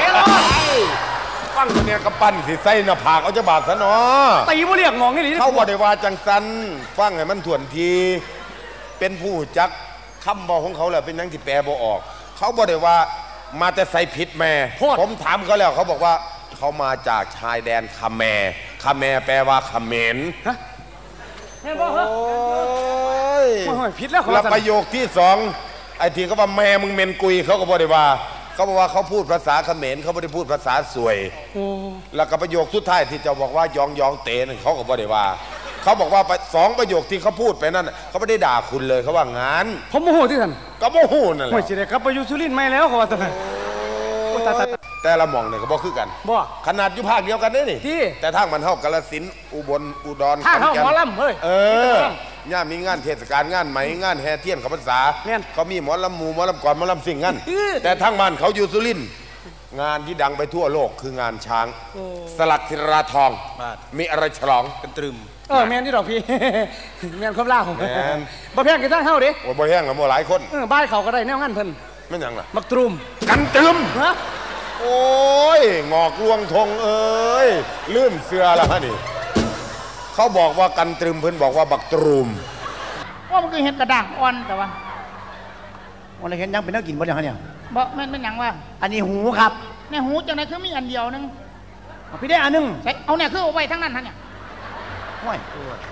ฟังเนี่ยกระปั้นสิใส่หน้าผากเอาจะบาดซะเนาะตีบ่เรียกงองนี่ดิเขาบอกได้ว่าจังสันฟังให้มันถ่วนทีเป็นผู้จักคำบอกของเขาแหละเป็นนังที่แปลบ่ออกเขาบอกได้ว่ามาแต่ใส่ผิดแม่ผมถามเขาแล้วเขาบอกว่าเขามาจากชายแดนคาแมแปลว่าเขมรโอ้ยผิดแล้วแล้วประโยคที่สองไอ้ที่เขาว่าแม่มึงเมนกุยเขาก็บอกได้ว่าเขาบอกว่าเขาพูดภาษาเขมรเขาไม่ได้พูดภาษาสวยแล้วก็ประโยคสุดท้ายที่จะบอกว่ายองเตนั่นเขาก็บอกได้ว่าเขาบอกว่าสองประโยคที่เขาพูดไปนั่นเขาไม่ได้ด่าคุณเลยเขาว่างั้นผมโมโหที่ท่านก็โมโหนั่นแหละไม่ใช่ครับไปอยู่สุรินทร์ไม่แล้วเขาว่าทำไมแต่ละมองเนี่ยก็บอกคือกันขนาดอยู่ภาคเดียวกันนี่แต่ทางมันเท่ากาฬสินธุ์อุบลอุดรทางเท่าหมอลำเฮ้ยย่ามีงานเทศกาลงานไหมงานแห่เทียนขับพรรษาเขามีหมอลำหมูหมอลำก่อนหมอลำสิ่งงั้นแต่ทางบ้านเขาอยู่สุรินทร์งานที่ดังไปทั่วโลกคืองานช้างสลักศิลาทองมีอะไรฉลองกันตรึมแมนที่ดอกพี่แมนคำล่าของบ่แพงกันทั้งเท่าดิโอ้บ่แพงกับบ่หลายคนบ้านเขาก็ได้แนวงั้นเพิ่นไม่ยังล่ะมักตรุมกันตรึมโอ้ยงอกลวงทงเอ้ยลื่นเสือแล้วฮะนี่เขาบอกว่ากันตรึมเพิ่นบอกว่าบักตรุมว่ามันคือเห็ดกระด้างอ่อนแต่ว่าวันนี้เห็นยังเป็นนักกินบ่อย่างเนี่ยบ่แม่นเป็นยังว่าอันนี้หูครับในหูจังไหนคือมีอันเดียวนึงพี่ได้อันนึงเอาเนี่ยคือเอาไว้ทั้งนั้นท่านเนี่ยห้วย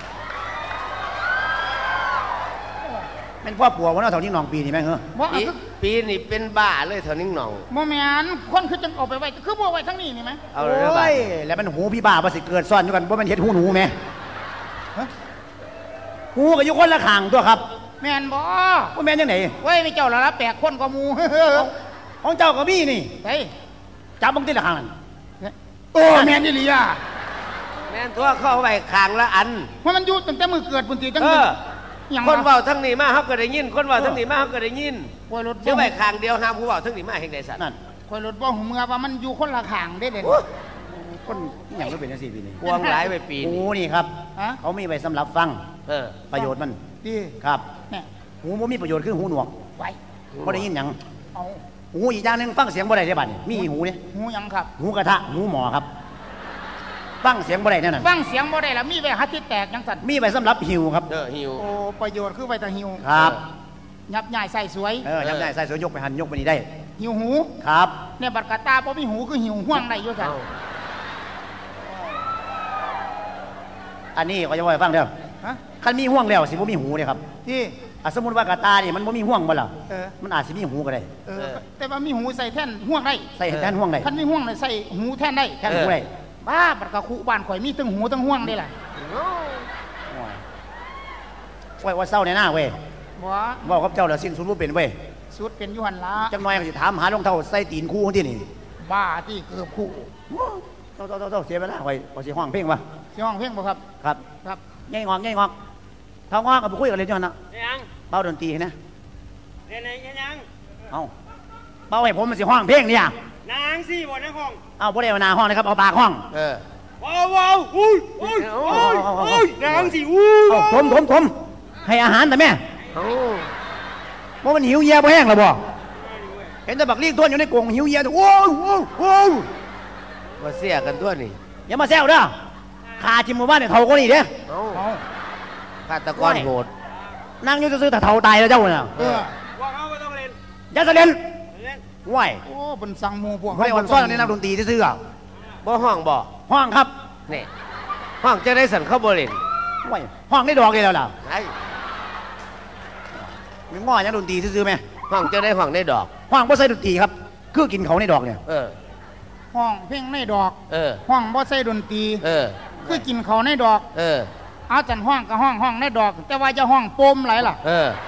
เป็นพ่อปัววันนั้นเท่านี้หนองปีนี่ไหมเหรอปีนี่เป็นบ้าเลยเท่านี้หนองโมแมนคนคือจังเอาไปไว้คือบัวไว้ทั้งนี้นี่ไหมเอาเลยแล้วมันหูพี่บ้าภาษีเกิดซ่อนอยู่กันว่ามันเห็ดหูหนูไหมหูกับยุคนละข่างตัวครับแมนบ่ว่าแมนยังไงเว้ยไม่เจ้าละแปลกคนก็มูของเจ้าก็มีนี่ไปจับบังตีละข่างนั่นแมนยี่หลีอ่ะแมนตัวเข้าไปข่างละอันว่ามันอยู่ตั้งแต่มือเกิดปุ่นตีตั้งคนเบาทั้งนี้มาเขาก็ได้ยินคนเบาทั้งนี้มาเขาก็ได้ยินเชื่อไปข่างเดียวห้ามผู้เบาทั้งนี้มาเฮงได้สัตว์นั่นคอยรถบ้องหัวเมือว่ามันอยู่คนละข่างได้เลยคนอย่างไม่เป็นสี่ปีนี้กวงหลายไปปีหูนี่ครับเขามีไว้สำหรับฟังประโยชน์มันครับหูมันมีประโยชน์คือหูหนวกไว้เขาได้ยินอย่างหูอีกอย่างหนึ่งฟังเสียงบ่ได้ได้บัดมีหูเนี่ยหูยังครับหูกระทะหูหมอครับฟังเสียงบ่ได้นั่นฟังเสียงบ่ได้แล้วมีไว้ฮัตที่แตกยังสั่นมีไว้สำหรับหิวครับหิวโอ้ประโยชน์คือไว้แต่หิวครับยับใหญ่ใส่สวยยับใหญ่ใส่สวยยกไปหันยกไปนี่ได้หิวหูครับเนี่ยบัดกระตาพอมีหูคือหิวห่วงได้ด้วยกันอันนี้ก็จะว่าฟังเด้อคันมีห่วงแล้วสิบ่มีหูเลยครับที่สมมุติว่ากระตานี่มันบ่มีห่วงบ่ล่ะมันอาจสิมีหูก็ได้แต่ว่ามีหูใส่แท่นห่วงได้ใส่แท่นห่วงได้คันมีห่วงใส่หูแท่นได้แท่นหูได้บ้าบัดกะคุบ้านข่อยมีตั้งหูตั้งห่วงได้ล่ะว่าเศร้าในหน้าเว้ยบอกกับเจ้าแล้วสิ้นสุดรู้เป็นเว้ยสุดเป็นยุหันละจังน้อยก็สิถามหารองเท้าใส่ตีนคู่ที่นี่บ้าที่เกือบคู่เจ้าเสียไปแล้วไว้พอสิห้องเพลงวะสิห้องเพลงบ่ครับครับง่ายงอกเท่างอกกับคุยกันเลยจังนะยังเป้าดนตรีนะเรียนไหนยังเอาเป้าให้ผมมันสิห้องเพลงเนี่ยนางสิบ่ในห้องเอาบ่ได้มานาห้องนะครับเอาปากห้องว้าวอุ้ยนางสิผมให้อาหารแต่แม่ว่ามันหิวเยี่ยบ่แห้งหรอบ่เห็นแต่บักเลี้ยงตัวอยู่ในกรงหิวเยี่ยโอ้มาเสียกันตัวนี่อย่ามาแซวเด้อขาจิมหมู่บ้านเนี่ยเท่าก็นี่เด้ฆาตกรโหดนั่งอยู่ซื่อแต่เท่าตายแล้วเจ้าเนี่ยว่าเขาไม่ต้องเล่นอย่าเล่นไหวโอ้บนสังมูพวกให้คนซ่อนในนักดนตรีซื่อบ่ห้องบ่ห้องครับนี่ห้องจะได้สั่นเข้าบ่เล่นไหวห้องได้ดอกเลยแล้วล่ะมีง้อนักดนตรีซื่อไหมห้องจะได้ห้องได้ดอกห้องบ่ใส่ดนตรีครับคือกินเขาในดอกเนี่ยห้องเพลงในดอกห้องบ่ใส่ดนตรีคือกินเขาในดอกเอาจันห้องกับห้องในดอกแต่ว่าจะห้องโปมไหลล่ะ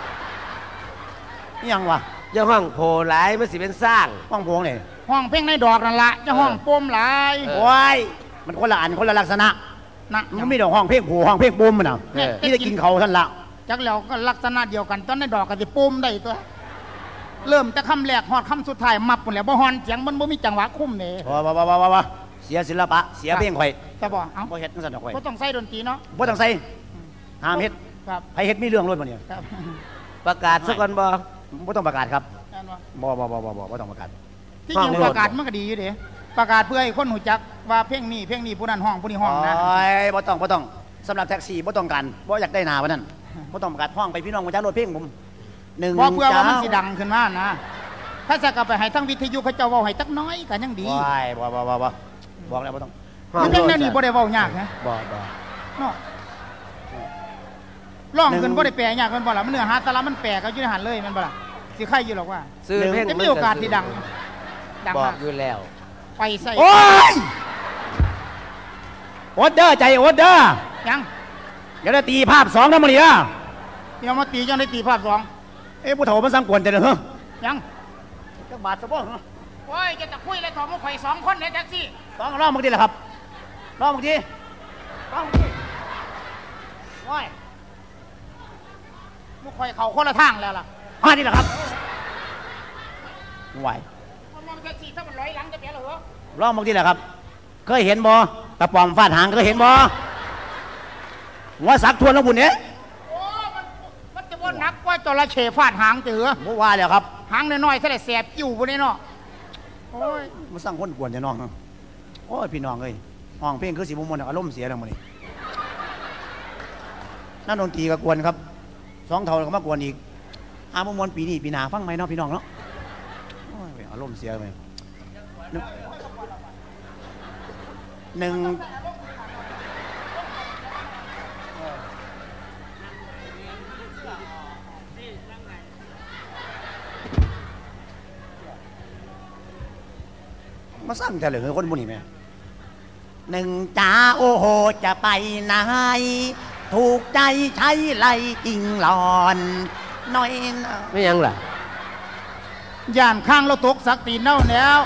ยังวะจะห้องโผล่ไหลมันสิเป็นสร้างห้องโผล่เนี่ยห้องเพลงในดอกนั่นละจะห้องโปมไหลว้ายมันคนละอันคนละลักษณะนะมันไม่ดอกห้องเพลงโผล่ห้องเพลงโปมมันนะที่ได้กินเขาท่านละจักแล้วก็ลักษณะเดียวกันตอนในดอกก็จะโปมได้ตัวเริ่มจะคำแรกหอดคำสุดท้ายมับหมดแล้วบ่ฮอนเสียงมันบ่มีจังหวะคุ้มเนี่ยว้าเสียศิลปะเสียเพลงข่อยจะบอกบ่เฮ็ดจังซั่นดอกข่อยบ่ต้องใส่ดนตรีเนาะบ่ต้องใส่ห้ามเฮ็ดครับให้เฮ็ดมีเรื่องล้วนบ่เนี่ยประกาศซะก่อนบ่ต้องประกาศครับบ่ต้องประกาศที่จริงประกาศมันก็ดีอยู่เด้ประกาศเพื่อให้คนรู้จักว่าเพลงนี้ผู้นั้นห้องผู้นี้ห้องนะบ่ต้องสำหรับแท็กซี่บ่ต้องการบ่อยากได้หน้าว่านั้นบ่ต้องประกาศห้องไปพี่น้องมาจักรถเพลงผมเพราะเพื่อว่ามันสิดังขึ้นมานะถ้าจะกลับไปให้ทั้งวิทยุเขาเจ้าเว้าให้ตักน้อยกันยังดีบอกแล้วบ่ต้องเพลงนั้นนี่บ่ได้เว้ายากนะบ่เนาะร้องขึ้นบ่ได้แปลยากกันบ่ล่ะมันเนื้อหาสาระมันแปลก็อยู่ในหันเลยมันบ่ล่ะสิใครอยู่หรอกว่าซื้อเพลงมีโอกาสที่ดังบอกอยู่แล้วไปใส่โอ้ยอดเด้อใจอดเด้อยังเดี๋ยวได้ตีภาพ2นำมื้อนี้เด้อเดี๋ยวมาตีจังได้ตีภาพ2 ผู้เฒ่ามันสังกวนจังเด้อยังจักบาทซะบ่โอ้ยจะคุยเลยถอดมุกข่อย2คนในแท็กซี่รอบมึงทีแหละครับรอบมึงทีโอ้ยมุกข่อยเขาคนละทางแล้วล่ะนี่แหละครับไหวมองแท็กซี่ถ้ามันร้อยหลังจะเปลี่ยนหรอรอบมึงทีแหละครับเคยเห็นบ่กระป๋อมฟาดหางเคยเห็นบ่หัวสักทวนแล้วบุญเนี้ยมันจะว่านักว่าจระเข้ฟาดหางเตือเมื่อวานเลยครับหางน้อยๆแค่แสบจิ้วบนนี้เนาะโอ้ยมาสร้างคนกวนจะน้องโอ้ยพี่น้องเอ้ยห้องเพลงคือสีมุมมันอารมณ์เสียแล้วมันนี่นั่นดนตรีก็กวนครับ2เท่าก็มากวนอีกมุมมันปีนี้ปีหน้าฟังไหมเนาะพี่น้องเนาะอารมณ์เสียไปหนึ่งมาสร้างแต่เหลือคนบุญนี่ไหม1จ้าโอ้โหจะไปไหนถูกใจใช้ไรจริงหลอนน้อยไม่ยังล่ะย่านข้างเราตกสักตีนเน่าแล้ว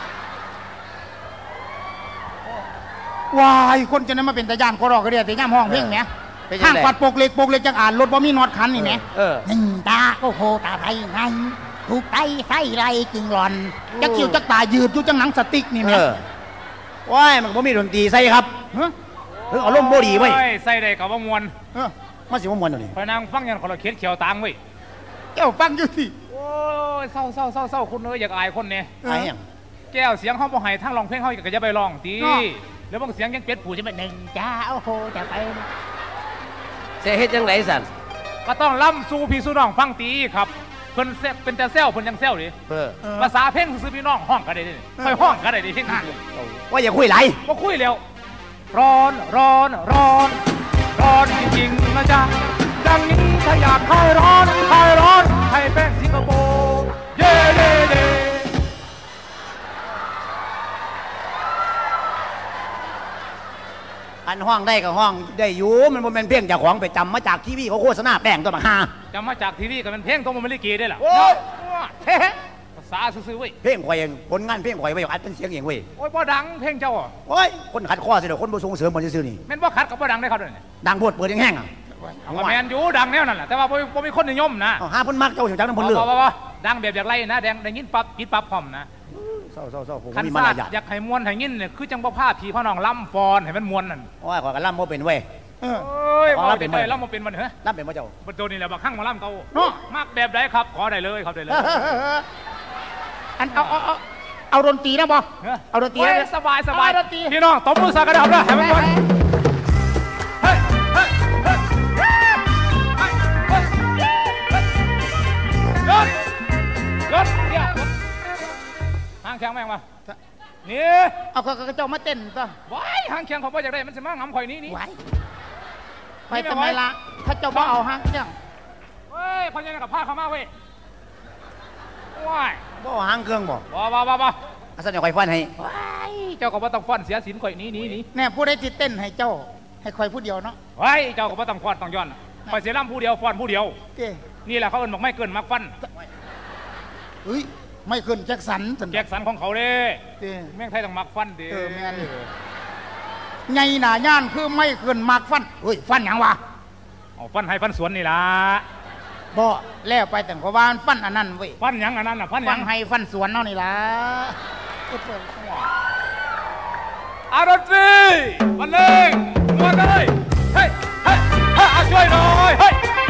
วายคนจะนั้นมาเป็นตาย่านก็รอก็เรียกแต่ย่ามห้องเพ่งเนี่ยข้างปัดปกเล็กจังอ่านรถบ่มีนอดคันนี่ไหม1จ้าโอ้โหตาไทยไงถูกใจใส่ไรจริงหลอนจักคิวจักตายืดอยู่จังหนังสติ๊กนี่ไหมว้ายมันก็มีดนตรีใส่ครับเอาล่มโบดีไว้ใส่ได้กับว่ามวนมาสิว่ามวนตัวนี้พนังฟังยันคนละเขียนเขียวตังไว้แก้วฟังอยู่สิโอ้ยเศร้าคุณเอ้ยอยากอายคนเนี่ยอายยังแก้วเสียงเขาบ่ให้ทั้งร้องเพลงเขาอยากจะไปร้องตีแล้วบางเสียงยังเป็ดผูใช่ไหม 1จ้าโอ้โหจะไปเสียเฮ็ดจังไรสันก็ต้องล่ำสู่พี่สู่น้องฟังตีครับเพิ่นเป็นจะแซวเพิ่นยังแซวดิภาษาเพลงซื้อพี่น้องห้องกันได้ดิค่อยห้องกันได้ดิเพลงนั้นว่าอย่าคุยไหลว่าคุยแล้วร้อนจริงๆนะจ๊ะอย่างนี้ถ้าอยากคลายร้อนให้แป้งสิงคโปร์เย่เย่เย่อันห้องได้กับห้องได้อยู่มันบ่แม่นเพียงจากของไปจำมาจากทีวีเขาโฆษณาแป้งตัวบักฮาจำมาจากทีวีก็เป็นเพลงต้องมันลิเกได้ล่ะภาษาซื่อๆเว้ยเพลงข่อยเองผลงานเพลงข่อยไว้อัดเป็นเสียงเองเว้ยโอ้ยบ่ดังเพลงเจ้าอ่ะโอ้ยคนขัดข้อสิเด้อคนบ่ส่งเสริมบ่ซื่อๆนี่แม่นบ่ขัดกับบ่ดังได้ครับเด้อดังโพดเปิดแห้งๆอ่ะแม่นอยู่ดังแนวนั่นแหละแต่ว่าบ่มีคนนิยมนะหาเพิ่นมักเจ้าสิจักนำเพิ่นเลือกบ่ดังแบบอยากไล่นะได้ยินปั๊บปิดปั๊บพร้อมนะเศร้าๆผมมีมารยาทอยากให้มวนให้ยินเนี่ยคือจังบ่พาพี่พ่อน้องล่ำฟอนให้มันมวนนั่นโอ้ยขอยก็ล่ำบ่เป็นเว้ยเอ้ยล่ำเป็นบ่ล่ำบ่เป็นมันเหรอล่ำเป็นบ่เจ้าบ่โดนนี่แหละบักคั่งมาล่ำเก่าเนาะมักแบบใดครับขอได้เลยครับได้เลยอันเอาดนตรีนะบ่เอาดนตรีสบายพี่น้องตบมือสักกระดับแล้วให้มันก่อนเฮ้ยรถเดี๋ยวหางแข็งแม่งมานี่เอากระเจ้ามาเต้นซะว้ายหางแข็งเขาบ่อยากได้มันสิมางำข่อยนี่ไปทำไมล่ะถ้าเจ้าบ่เอาหางแข็งเว้ยพอยังกับผ้าเขามาเว้ยว้ายบ่หางเครื่องบ่อาศัยข่อยฟันให้ว้ายเจ้าก็บ่ต้องฟ้อนเสียศีลข่อยนี่แน่ผู้ใดสิเต้นให้เจ้าให้ข่อยผู้เดียวเนาะว้ายเจ้าก็บ่ต้องฟ้อนต้องย้อนข่อยเสียลำผู้เดียวฟ้อนผู้เดียวนี่แหละเขาเอิ้นบอกไม่เกินมักฟันเฮ้ยไม่ขึ้นแจ็คสันของเขาเด้แม่งไทยต้องมักฟันเด้แม่นไงหน้าย่านคือไม่ขึ้นมักฟันเฮ้ยฟันหยังวะเอาฟันให้ฟันสวนนี่ล่ะบ่แล้วไปแต่งเพราะว่าฟันอันนั้นเว้ยฟันหยังอันนั้นน่ะฟันให้ฟันสวนเนาะนี่ล่ะอารมณ์ดีมาเลยมาเลยเฮ้ยช่วยหน่อยเฮ้ย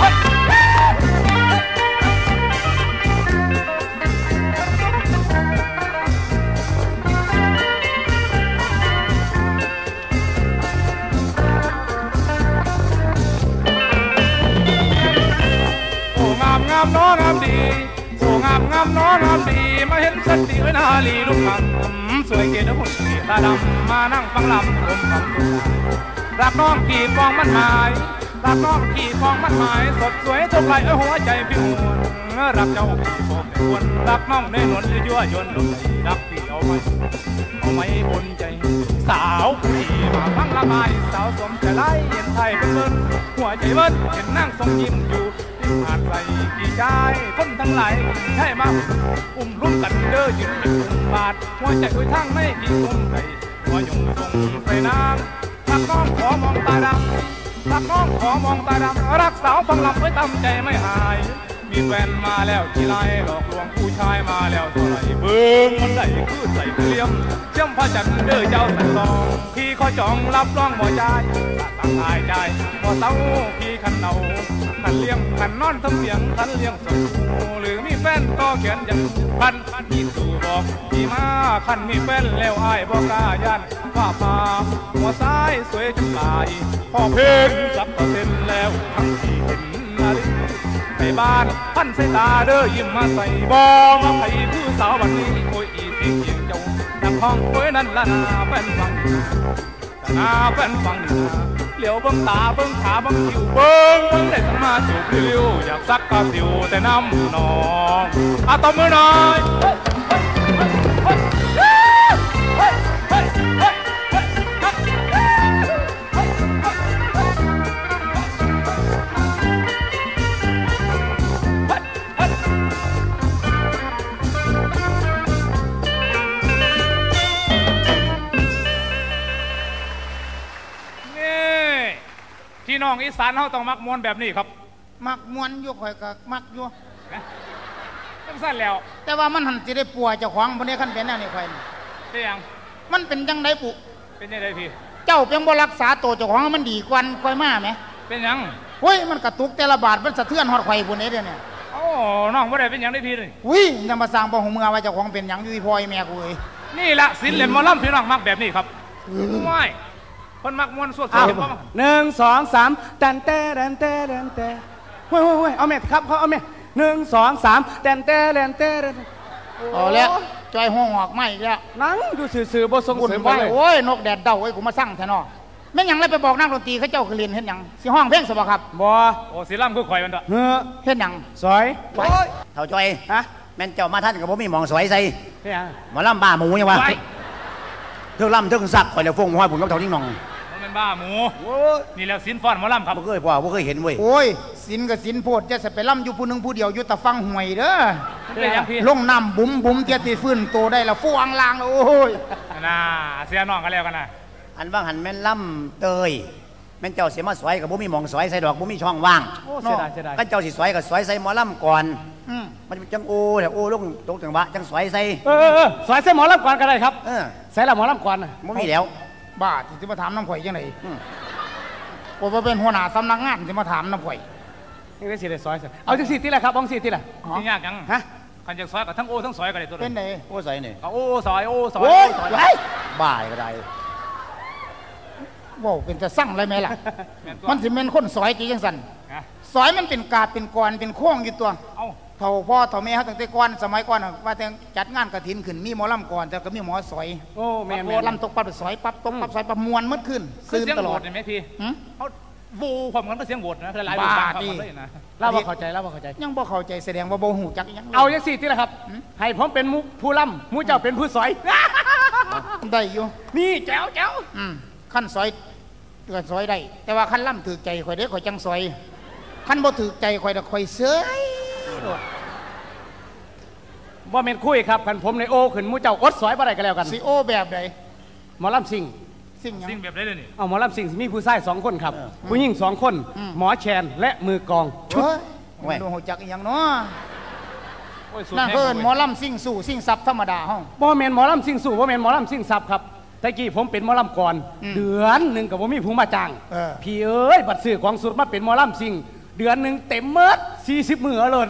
งามน้องงามดีโอ้งามน้องงามดีมาเห็นฉันดีไว้นาลีลูกคำสวยเก๋นะหุ่นดีตาดำมานั่งฟังลำรวมคำตัวรักน้องพี่ฟองมันหมายรักน้องพี่ฟองมันหมายสดสวยทุกไหลหัวใจพี่หวนรักเจ้าพี่ฟองในควรรักน้องในหนวลยั่วยวนลูกใจรักพี่เอาไว้บนใจสาวพี่มาฟังละไมสาวสมใจไล่เห็นไทยเป็นเบิ้ลหัวใจเบิ้ลเห็นนั่งทรงยิ้มอยู่ผ่านไปกี่ใจคนทั้งหลายให้มาอุ้มรุ่มกันเด้อยืนเป็นบาทหัวใจด้วยทั้งไม่กี่คนใครหัวยงทรงใส่น้ำรักน้องขอมองตาดำรักน้องขอมองตาดำรักสาวฟังลำไว้ตั้งใจไม่หายมีแฟนมาแล้วกี่ไรหลอกลวงผู้ชายมาแล้วเท่าไรเบิ้งมันได้คือใส่เลี่ยมเชื่อมพระจันทร์เด้อเจ้าสันทองพี่ขอจองรับรองบ่ใจตั้งหายใจบ่เต้าพี่ขันเนาขันเลี้ยงขันนอนทำเสียงขันเลี้ยงสดหรือมีแฟนก็เขียนอย่างพันพี่สู่บอกพี่มาขันมีแฟนแล้วอ้ายบอกกล้ายันว่าพาหัวซ้ายสวยจุฬายพ่อเพลงจับเส้นแล้วทั้งที่เห็นนาฬิกาในบ้านพันใส่ตาเด้อยิ้มมาใส่บองมาไผ่ผู้สาววันนี้โอ้ยอีสิเกียงเจ้าดังห้องโอ้ยนั่นละนาแฟนฟังนาแฟนฟังนี่นาเหลียวเบิ้งตาเบิ้งขาเบิ้งคิวเบิ้งได้สมาจูบริ้วอยากซักกะสิวแต่น้ำนองอาตบมือหน่อยพี่น้องอีสานเขาต้องมักมวนแบบนี้ครับมักมวนอยู่ข่อยก็มักอยู่จังสั้นแล้วแต่ว่ามันหันจะได้ปัวเจ้าของบนนี้ขั้นเป็นแน่นี่ข่อยเป็นยังมันเป็นจังไดปุเป็นยังไงพี่เจ้าเพียงบ่รักษาตัวเจ้าของมันดีกว่าข่อยมาไหมเป็นยังเฮ้ยมันกระตุกแต่ละบาทมันสะเทือนหอดข่อยบนนี้เดี๋ยวนี้โอ้น้องบ่ได้เป็นยังได้พี่เลยอุ้ยยังมาสร้างบ่หงเมืองว่าเจ้าของเป็นยังอยู่พ่อยแม่กูเอ้ยนี่แหละศิลป์เล่นมอลล์พี่น้องมักแบบนี้ครับไม่คนมักมวนสวด 1 2 3ตันเต้ดันเต้ดันเต้เฮ้ยเอาแม่ครับเขาเอาแม่1 2 3ตันเต้ดันเต้อ๋อแล้วจอยห้องออกไม่แล้วนั่งดูสื่อๆบ่ส่งเสริมไปโอ้ยนกแดดเดาไอ้กูมาสั่งแท้นอแม่นหยังเลยไปบอกนักดนตรีเขาเจ้าคือเรียนเฮ็ดหยังสิห้องเพลงสบครับบ่โอ้สิล่ำคือข่อยมันเถอะเฮ็ดหยังสอยเท่าจอยฮะแม่นเจ้ามาท่านกับผมมีหมองสวยใส่เฮ็ดหยังหมอลำบ้าหมูยังวะเท่าลำเท่าสักข่อยแล้วฟงห้อยผมกับเท่านิ่งนองมันเป็นบ้าหมูนี่แล้วสินฟ้อนหมอลำครับบ่เคยพ่อบ่เคยเห็นเว้ยโอ้ยศิลกับศิลโพดจะไปล่ำอยู่ผู้หนึงผู้เดียวอยู่ตะฟังห่วยเด้อเป็นยังพี่ลงน้ำบุ๋มบุ๋มเตี้ยตีฟื้นโตได้ละฟูอังลางแล้วโอ้ยน่าเสียน้องกันแล้วกันนะอันว่างหันแม่นล่ำเตยแม่นเจ้าเสียมาสวยกับบ่มีหมองสวยใส่ดอกบ่มีช่องว่างโอ้เสียดายเสียดายก็เจ้าสิสวยกับสวยใส่หมอลำก่อนมันจังโอ้แต่โอ้ลงตกจังหวะจังสวยใส่สอยใส่หมอลำก่อนก็ได้ครับ ใส่ละหมอลำก่อนน่ะบ่มีแล้วบ้าที่มาถามน้ำข่อยจังไหนโอ้ยเป็นหัวหน้าสำนักงานที่มาถามน้ำข่อยนี่ได้สิได้ซอยสิเอาจังสิที่ละครับบ้องสิที่ละที่ยากยังฮะคันจากซอยกับทั้งโอทั้งซอยกันเลยตัวเป็นไหนโอ้ใส่นี่โอซอยโอซอยโอ้ยไอ้บ่ายก็ได้ว้าวเป็นจะสั่งอะไรไหมล่ะ มันสิเป็นคนสอยจีจังสันสอยมันเป็นกาบเป็นกรเป็นโค้งอยู่ตัวเท่าพ่อเท่าแม่เขาตั้งแต่ก่อนสมัยก่อนว่าแต่จัดงานกฐินขึ้นมีหมอลำก่อนแต่ก็มีหมอสอยโอ้แม่หมอลำตกปั๊บสอยปั๊บตกปั๊บสอยปั๊บมวนมัดขึ้นคือเสียงตโหลวอตดเห็นไหมพี่เขาวูความกันเป็นเสียงโหวตนะหลายบ้าดิเล่าว่าเข้าใจเล่าว่าเข้าใจยังบ่เข้าใจแสดงว่าโบหูจักยังเอาจังสิที่ละครับให้ผมเป็นผู้ล่ำมูเจ้าเป็นผู้ซอยได้อยู่นี่แจ๋วแจ๋วขั้นซอยเกิดซอยได้แต่ว่าขั้นล่ำถือใจข่อยเด็กข่อยจังซอยขั้นบ่ถือใจข่อยแต่ข่อยเสื้อว่าเมนคุยครับคันผมในโอขึ้นมูเจ้าอดซอยบ่ได้ก็แล้วกันซีโอแบบใดหมอลำซิงสิ่งแบบได้เลยนี่เอาหมอลำซิงมีผู้ชาย2 คนครับผู้หญิง2 คนหมอแชนและมือกองชุดดูหูจักอย่างเนาะนั่นเพิ่นหมอลำซิ่งสู่ซิ่งซับธรรมดาห้องบ่เมนหมอลำซิงสู่บ่เมนหมอลำซิงซับครับตะกี้ผมเป็นหมอลำก่อนเดือนหนึ่งกับผมมีผู้มาจ้างพี่เอ้ยบัตรซื้อของสุดมาเป็นหมอลำซิงเดือนหนึ่งเต็มเมิด40 มื้อเลย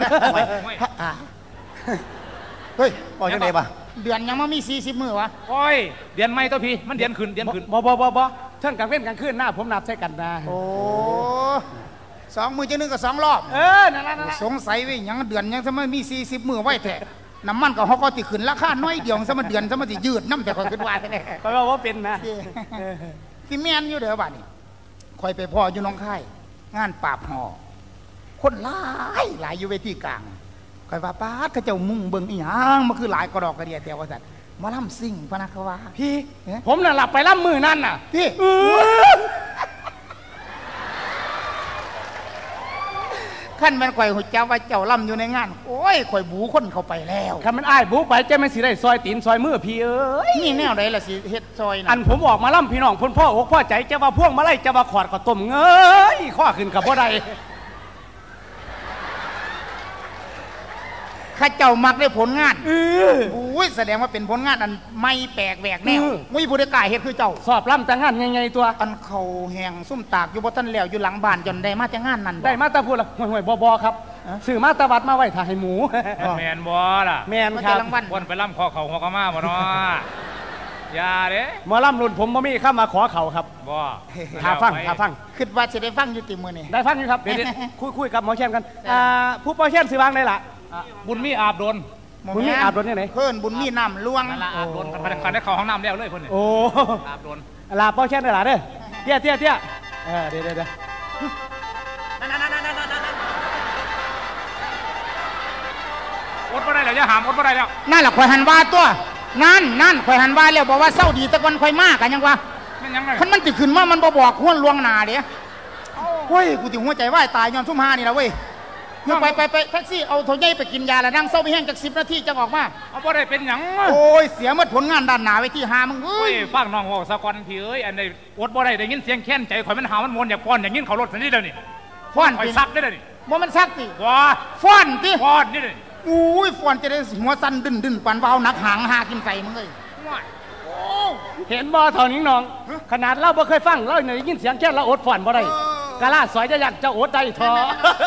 เฮ้ยบอกจังได๋บ่เดือนยังมามี40 มื้อวะโอ้ยเดือนไม่ตัวพี่มันเดือนขึ้นบ่เท่านกลางเว้นกลางคืนหน้าผมนับใส่กันนะโอ้2 มื้อจังนึงก็2 รอบนั่นล่ะสงสัยไว้ยังเดือนยังทำไมมี40 มื้อไว้แท้น้ำมันก็เขาก็ติขึ้นราคาน้อยเดียวซะมันเดือนซะมันสิยืดน้ำแต่ข่อยคิดว่าแท้ๆก็ว่าเป็นนะที่แม่นอยู่เด้อบัดนี้ข่อยไปพ่ออยู่หนองคายงานปราบห่อคนหลายอยู่เวทีกลางข่อยว่าป้าดเขาเจ้ามุ่งเบิ่งอีหยังมันคือหลายกระดอกกระเดียแต่ว่าซั่นหมอลำซิ่งพะนะเขาว่าพี่ผมน่ะหลับไปล่ำมือนั่นน่ะพี่ขั้นแม่นข่อยหูจักว่าเจ้าล่ำอยู่ในงานโอ้ยข่อยบูคนเข้าไปแล้วคันมันอ้ายบูไปจะไม่สิได้ซอยตีนซอยมือพี่เอ้ยนี่แนวใดล่ะสิเฮ็ดซอยน่ะอันผมออกมาล่ำพี่น้องพ่นพ่ออกพ่อใจจะว่าพ่วงมาไล่จะว่าขอดก็ต้มเงยข้อขึ้นกับบ่ได้ข้าเจ้ามักได้ผลงานอุ้ยแสดงว่าเป็นผลงานอันไม่แปลกแหวกแนวมุ้ยผู้ได้กายเฮ็ดคือเจ้าสอบล่ำแต่งานไงตัวอันเขาแหงซุ่มตากอยู่บ่ทันแล้วอยู่หลังบ้านจนได้มาแต่งานนั้นได้มาแต่พูดละห่วยบอครับสื่อมาตะวัดมาไว้ถ่ายหมูแมนบอล่ะแมนครับวนไปล่ำคอเขาหัวกระมาบ่เนาะอย่าเด้หมอล่ำรุ่นผมบ่มีเข้ามาขอเขาครับบ่หาฟังคิดว่าจะได้ฟังอยู่ติมื้อนี้ได้ฟังอยู่ครับเดี๋ยวคุยกับหมอแช่มกันผู้ปอแช่มสิวางได้ล่ะบุญมีอาบโดนบุญมีอาบโดนยังไงเพิ่นบุญมีน้ำล่วงอาบโดนคันได้เข้าห้องน้ำแล้วเลยเพิ่นโอ้อาบโดนลาปอแช่มได้ล่ะเด้อเตี้ยเดี๋ยวอดบ่ได้แล้วอย่าหามอดบ่ได้แล้วนั่นแหละข่อยหันว่าตัวนั่นข่อยหันว่าแล้วบอกว่าเศร้าดีตะวันข่อยมากกันยังวะคันมันติขึ้นมามันบ่บอกห้วนลวงหน้าเด้เฮ้ยกูติหัวใจวายตายย้อนซุ่มหานี่ล่ะเว้ยไปแท็กซี่เอาโถใหญ่ไปกินยาแล้วนั่งเศร้าไปแห้งจาก10 นาทีจังออกมาเอาบ่ได้เป็นหยังโอ้ยเสียหมดผลงานด้านหน้าไว้ที่หามึงเอ้ยฟังน้องเว้าซะก่อนพี่เอ้ยอันนี้อดบ่ได้ได้ยินเสียงแค้นใจข่อยมันหามันมวนอยากฟ้อนอย่างยินเขารถซั่นนี่เด้อนี่ฟ้อนข่อยซักได้เด้อนี่บ่มันซักติว้าฟ้อนติฟ้อนนี่เด้ออุ้ยฟ้อนจะได้หัวสั่นดึนปานว่าเอาหนักหางหากินใส่มึงเอ้ยเห็นบ่เท่านี้น้องขนาดเราบ่เคยฟังเราได้ยินเสียงแค่เราอดฟ้อนบ่ได้กะลาสอยจะอยากจะอดได้ทอ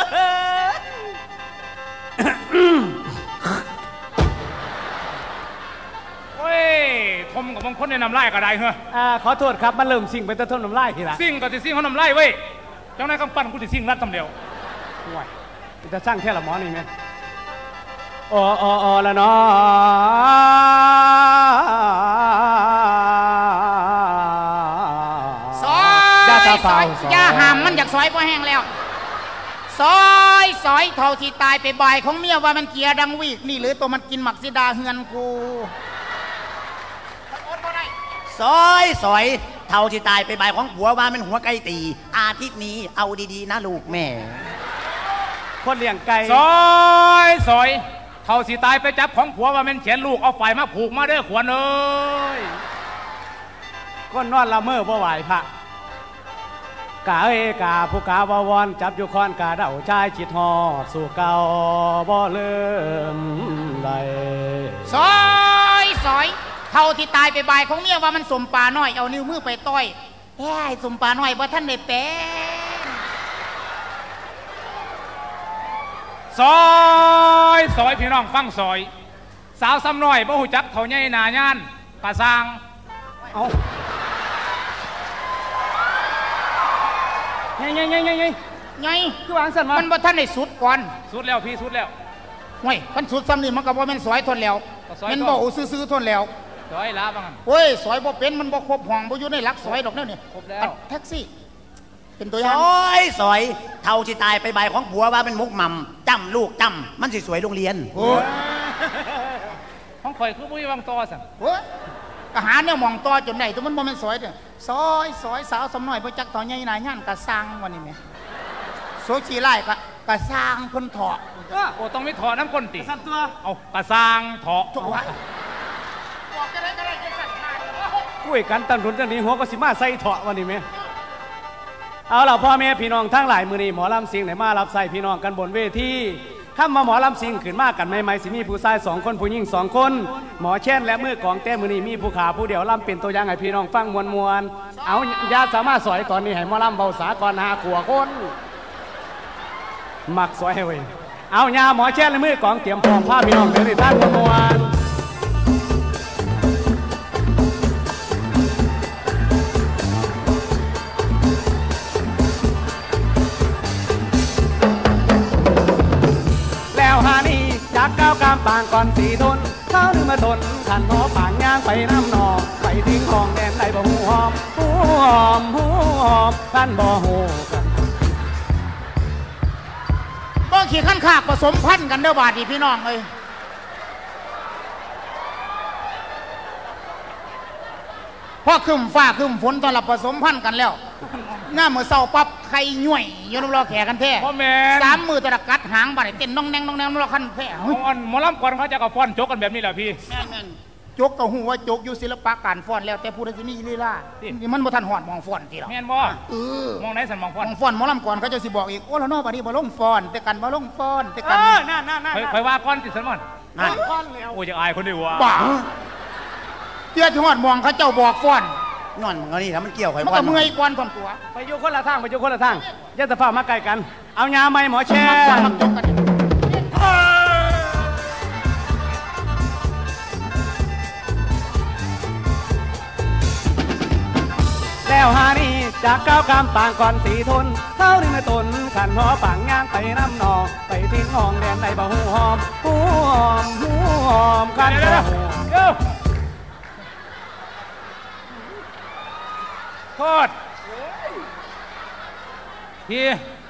โอ้ยทมกับบางคนในน้ำลายก็ได้เหรอขอโทษครับมันเริ่มสิ่งไปแต่ทมน้ำลายทีละสิ่งก็จะสิ่งเขาน้ำลายเว้ยเจ้านายกำปั้นกูจะสิ่งรัดตำเดียวว้ายจะสร้างแค่ละหมอนี่ไหมอ๋อละเนาะซอยตาเปล่าอย่าห้ามมันอยากซอยพอแห้งแล้วซอยเท่าที่ตายไปบ่ายของเมียว่ามันเกียดังวีกนี่หรือตัวมันกินหมักซิดาเฮือนกูซอยเท่าที่ตายไปใบของผัวว่ามันหัวไก่ตี อาทิตย์นี้เอาดีๆนะลูกแม่คนเลี้ยงไก่ซอยเท่าสิตายไปจับของผัวว่ามันเขียนลูกเอาไฟมาผูกมาเด้อขวัญเอ้ยคนนอนละเมอบ่ไหวพระกากาผู้กาบวรจับอยู่คอนกาเดาชายจิตหอดสู่เก่าบ่เลื่อมใดซอยเท่าที่ตายไปบ่ายของเมียว่ามันสมปลาน้อยเอานิ้วมือไปต้อยแย่สมปลาน้อยว่าท่านได้เป็นซอยพี่น้องฟังซอยสาวซ้ำน้อยบ่หูจักเท่าใหญ่หนาย่านกะสร้างเอาไงคือวางสันมันบ่ท่านได้สุดก่อนสุดแล้วพี่สุดแล้วห่วยมันสุดซ้ำนี่มันก็บ่แม่นซอยทนแล้วมันบ่อู้ซื่อๆทนแล้วซอยล้าบ้างโอ้ยซอยบ่เป็นมันบ่ครบห้องบ่อยู่ในหลักซอยดอกแนวนี่ครบแล้วแท็กซี่เป็นตัวอย่างซอยเท่าที่ตายไปใบของผัวว่าเป็นมุกหม่ำจำลูกจำมันสิสวยโรงเรียนของข่อยคือบ่มีวางต่อสั่นโอ้ยก็หาเนี่ยมองต่อจนไหนตัวมันบ่แม่นซอยเด้อซอยสาวสำน้อยบ่จักต่อใหญ่หน้าย่านกะสร้างวันนี้แม่โซชีไล่กะสร้างเพิ่นเถาะโอ้ต้องมีเถาะน้ำก้นติสั่นตัวเอากะสร้างเถาะบอกก็ได้จะสั่นหน้าคุยกันตั้งรุ่นตั้งนี้หัวก็สิมาใส่เถาะวันนี้แม่เอาล่ะพ่อแม่พี่น้องทั้งหลายมื้อนี้หมอลำสิงไหนมารับใส่พี่น้องกันบนเวทีข้ามาหมอลำสิงขึ้นมากันใหม่ๆสิมีผู้ชาย2 คนผู้หญิง2 คนหมอแช่นและมือกองแต้มือนี้มีผู้ขาผู้เดียวลำเป็นตัวอย่างให้พี่น้องฟังมวลเอาญาติสามารถสอยก่อนนี่ให้หมอลำเบาสาก่อนหาขัวคนมักสอยให้เว้ยเอาญาหมอแช่นและมือกองเตรียมพร้อมพาพี่น้องเดินในท่านมวลจากก้าวกามปางก่อนสีทนเข้าดึงมาทนขันหอปางย่างไปน้ำนองไปทิ้งห้องแดนใดบ่หูหอมท่านบ่หูกันบ่ขี่ขั้นขากผสมพันธุ์กันเด้อบาดดีพี่น้องเลยพอขึ้นฟ้าขึ้นฝนตอนเราผสมพันธุ์กันแล้วหน้ามือเศร้าปั๊บไข่ย่วยยนรอแขกกันแท้3 มือตะกัดหางบาดเต้นน้องแนงรอขั้นแท้หมอลำก่อนเขาจะกับฟ้อนโจกกันแบบนี้แหละพี่แม่นโจกกับหูว่าโจกอยู่ศิลปะการฟ้อนแล้วแต่ผู้ใดสิมีลีลานี่มันบ่ทันหอดมองฟ้อนทีหรอแม่นบ่มองไหนสันมองฟ้อนหมอลำก่อนเขาจะสิบอกอีกโอ้แล้วนอกบัดนี้บ่ลงฟ้อนแต่กันบ่ลงฟ้อนแต่กันคอยว่าก้อนติดสันมันก้อนแล้วโอ้ยจะอายคนดีวะบ้าเตี้ยที่หอดมองเขาเจ้าบอกฟ้อนนอนมันนี่ถ้ามันเกี่ยวไข่มันก็เมื่อยก้อนตัวไปอยู่คนละทางญาติภาพมาไกลกันเอายาไม้หมอแช่แล้วหานี่จากก้าวกามปางก่อนสีทนเท่าดึงมาตนขันหอปางย่างไปน้ำนองไปทิ้งห้องแดนในบ่หูหอมขันบ่หูโทษพี่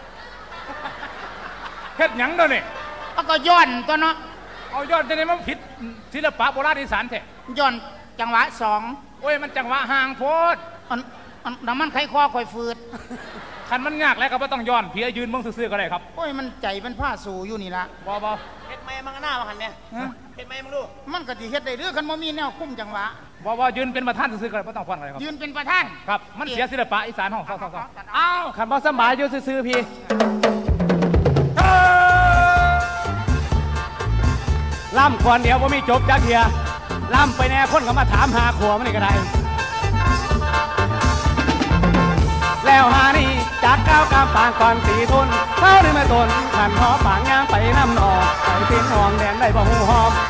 เฮ็ดหยังตัวนี่ก็ย้อนตัวเนาะเอาย้อนจะได้มันผิดศิลปะโบราณอีสานแท้ย้อนจังหวะ2 โอ้ยมันจังหวะห่างโพดน้ำมันไข้คอคอยฟืดคันมันยากแล้วก็ไม่ต้องย้อนเพียยืนมึงซื่อๆก็ได้ครับโอ้ยมันใจมันผ้าสูอยู่นี่ละบ่เฮ็ดไม้มังหน้ามาหันเนี่ยเฮ็ดไม้มึงดูมันก็สิเฮ็ดได้หรือคันบ่มีแนวคุ้มจังหวะบ่ยืนเป็นประธานซื่อๆก็ได้ไม่ต้องฟ้อนอะไรครับยืนเป็นประธานครับมันเสียศิลปะอีสานห้องอ้าวขันบ่สบายอยู่ซื่อๆพี่ล่ำก่อนเดี๋ยวบ่มีจบจักเทียล่ำไปแน่คนก็มาถามหาขัวมันนี่ก็ได้แล้วหานี่จากก้าวกามปางก่อนสีทนเข้าดึงมาตนขันหอปางย่างไปน้ำนองไปทิ้งห้องแดนได้บ่หูหอม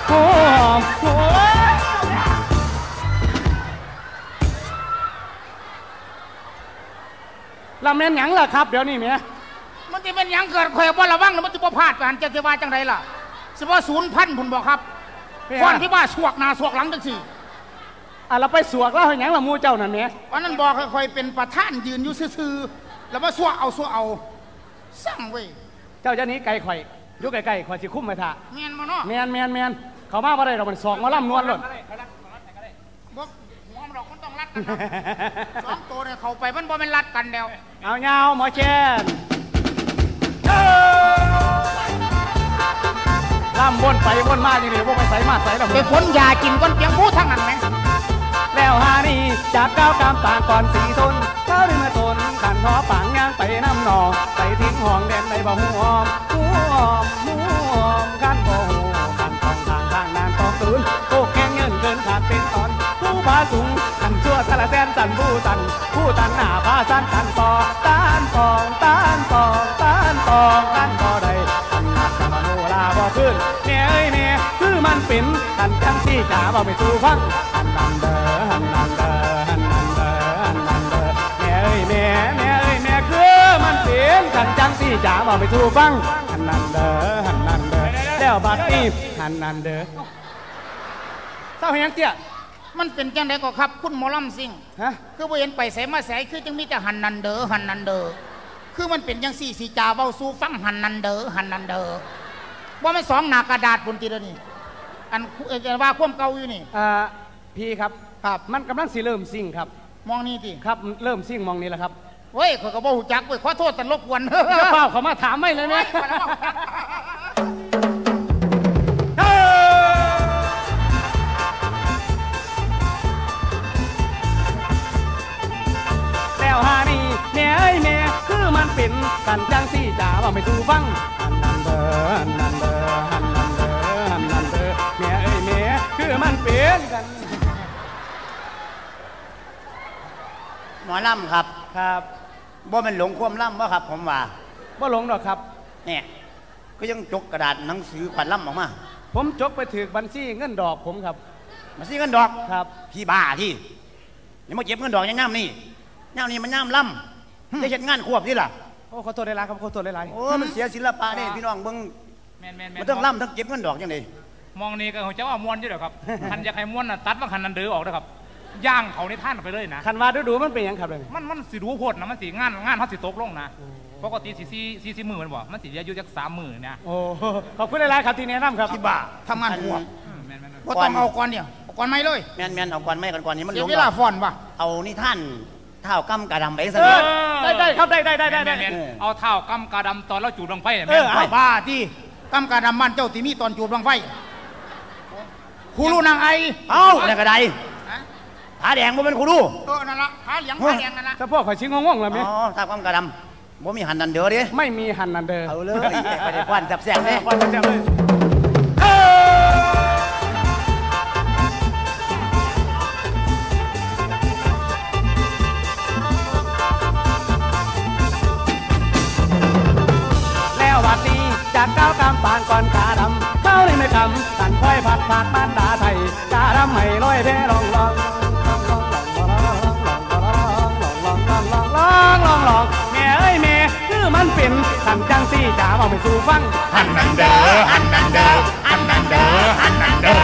ลำเล่นหยังล่ะครับเดี๋ยวนี้เมียมันจะเป็นหยังเกิดข่อยบ่ระวังแล้วมันจะบ่พลาดกันจะว่าจังไรล่ะสิว่า0,000ผมบอกครับก่อนที่ว่าสวกหน้าสวกหลังจังสิเราไปสวกแล้วอย่างละมูเจ้านั่นแหมวันนั้นบอกค่อยๆเป็นประธานยืนอยู่ซื่อๆแล้วมาซัวเอาสั่งเว้ยเจ้าจะหนีไก่ข่อยอยู่ไกลๆข่อยสิคุ้มไปท่าแม่นบ่เนาะแม่นเขามาบ่ได้เรามันสอกมาล่ำนวลหล่นบ่หัวมันดอกมันต้องรัดกันสองตัวเนี่ยเข้าไปมันบ่แม่นรัดกันแล้วเอาเงาหมอแช่นล่ำวนไปวนมาอย่างนี้พวกไปใส่มาใส่แล้วไปพ้นยากินก้นเปียงผู้ทั้งนั้นไหมแล้วหานี่จากก้าวกามต่างก่อนสีทนข้าวดึงมาตนขันหอปางย่างไปน้ำหนองไปทิ้งห้องแดนในบ่หูหอมขันบ่หูขันทองทางนานต้องตื่นโคกแข้งเงินเกินขาดเป็นตอนผู้พาสูงขันชั่วสละแสนสันผู้ตันหน้าพาสันตันปอต้านปองกันก็ได้ขันหนักมโนลาบ่ขึ้นแม่เอ้ยแม่คือมันเป็นขันจังที่จ๋าบ่ไม่สู้ฟังหันนันเด้อแม่เอ้ยแม่คือมันเป็นขันจังที่จ๋าบ่ไม่สู้ฟังหันนันเด้อแล้วบัดนี้หันนันเด้อเศร้าเฮียงเตี้ยมันเป็นจังไดก็ครับคุณหมอลำซิ่งคือบ่เห็นไปใส่มาใส่คือจังมีแต่หันนันเด้อคือมันเป็นจังสี่สีจ่าเว้าสู้ฟังหันนันเด้อว่ามันสองหน้ากระดาษบนตีแล้วนี่อันว่าความเก่าอยู่นี่พี่ครับมันกำลังสิเริ่มซิ่งครับมองนี่ติครับเริ่มซิ่งมองนี่แหละครับเฮ้ยเขาก็บ่ฮู้จักเว้ยขอโทษแต่รบกวนจะเปล่าเขามาถามไม่เลยไหมแล้วฮานี่แม่เอ้ยแม่คือมันเป็นกันจังสี่จ๋าว่าไม่สู้ฟังหันนันเด้อแม่เอ้ยแม่คือมันเป็นกันหมอลำครับบ่มันหลงความล่ำวะครับผมว่าบ่หลงหรอกครับเนี่ยก็ยังจกกระดาษหนังสือขวัญล่ำออกมาผมจกไปถือบัญชีเงินดอกผมครับบัญชีเงินดอกครับพี่บ้าที่นี่มาเก็บเงินดอกยังย่ำนี่มันย่ำล่ำได้เห็นงานควบที่ล่ะโอ้ขอโทษได้ไรครับขอโทษได้ไรโอ้มันเสียศิลปะเนี่ยพี่น้องเบิ้งมันต้องล่ำทั้งเก็บเงินดอกยังไงมองนี่ก็เขาจะว่ามวนอยู่เด้อครับคันอยากให้มวนน่ะตัดว่าคันนันเดือออกนะครับย่างเขาในท่านไปเลยนะคันว่าดูมันเป็นยังครับเลยมันสิดูโพดนะมันสิงานเขาสิตกลงนะปกติสี่มือมันบอกมันสิอายุจัก3 มือเนี่ยโอ้ขอบคุณหลายๆครับที่แนะนำครับที่บ่าทำงานหัวก็ต้องเอาก่อนเนี่ยเอาก่อนไม่เลยแม่นเอาก่อนไม่ก่อนนี้มันลงเวลาฟอนป่ะเอานี่ท่านเท้ากำกระดำไปซะได้ครับได้เอาเท้ากำกระดำตอนเราจูบลงไฟบ้าที่กำกระดำมันเจ้าที่มีตอนจูบลงไฟครูรู้นางไอเนี่ยกระไดผาแดงบ่เป็นครูรู้นั่นละผาเหลียงผาแดงนั่นละถ้าพ่อข่อยชิงง่วงๆแล้วมั้ยเท้ากำกระดำบ่มีหันนันเด้อดิไม่มีหันนันเด้อเอาเลยไปได้ควันแซ่บๆเลยควันแซ่บๆเลยจากก้าวกำปานก่อนกาดำเข้าในไม่คำตันค่อยผัดผักบ้านดาไทยกาดำให้ลอยเพลองแม่เอ้ยแม่คือมันเป็นขันจังสี่จ๋าบอกไม่สู้ฟังหันนันเด้อ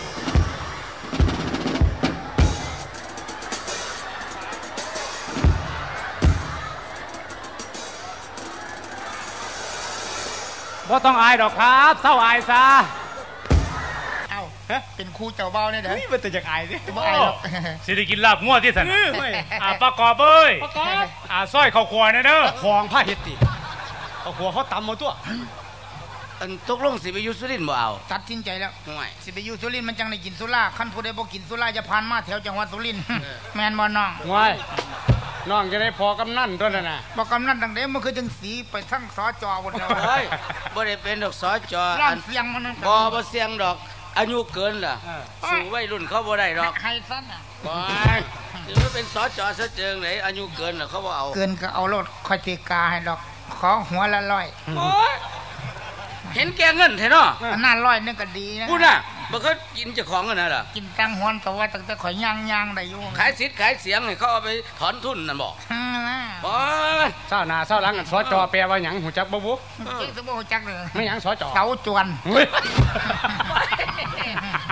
บ่ต้องอายดอกครับเศร้าอายซะเอ้าเป็นครูเจ้าเบาเนี่ยเด้อนี่มันจะจากอายสิบ่อายหรอกสิได้กินลาบงัวที่สันประกอบเอ้ยสร้อยข้าวขวานเด้อของผ้าเฮ็ดติข้าวขวเขาตำมาตัวตกลงสิไปอยู่สุรินทร์บ่เอาตัดสินใจแล้วสิไปอยู่สุรินทร์มันจังได้กินสุราคันผู้ใดบ่กินสุราจะผ่านมาแถวจังหวัดสุรินทร์แม่นบ่น้องว้ายน้องจะได้พอกำนันตัวนั้นน่ะพอกำนันดังเด้มันคือจังสีไปทั้งสจหมดแล้วเฮ้ยบ่ได้เป็นดอกสจร้านเสียงมันบ่เสียงดอกอายุเกินล่ะสู่วัยรุ่นเขาบ่ได้ดอกให้ซั่นน่ะบ่ถือว่าเป็นสจซะเจิงไหนอายุเกินน่ะเขาบ่เอาเกินก็เอารถค่อยตีกาให้ดอกขอหัวละ100 โอ้ยเห็นแกเงินแท้เนาะอันนั้น100นึงก็ดีนะพูดน่ะบ่เคยกินเจ้าของกันน่ะล่ะกินตังหวนแต่ว่าตั้งแต่ข่อยย่างได้อยู่ขายสิทธิ์ขายเสียงให้เขาเอาไปถอนทุนนั่นบ่บ่เช้าหน้าเช้าหลังกันสจแปลว่าหยังหูจักบ่บุสิบ่ฮู้จักเลยไม่หยังสจเสาจวนบ่ไปซะ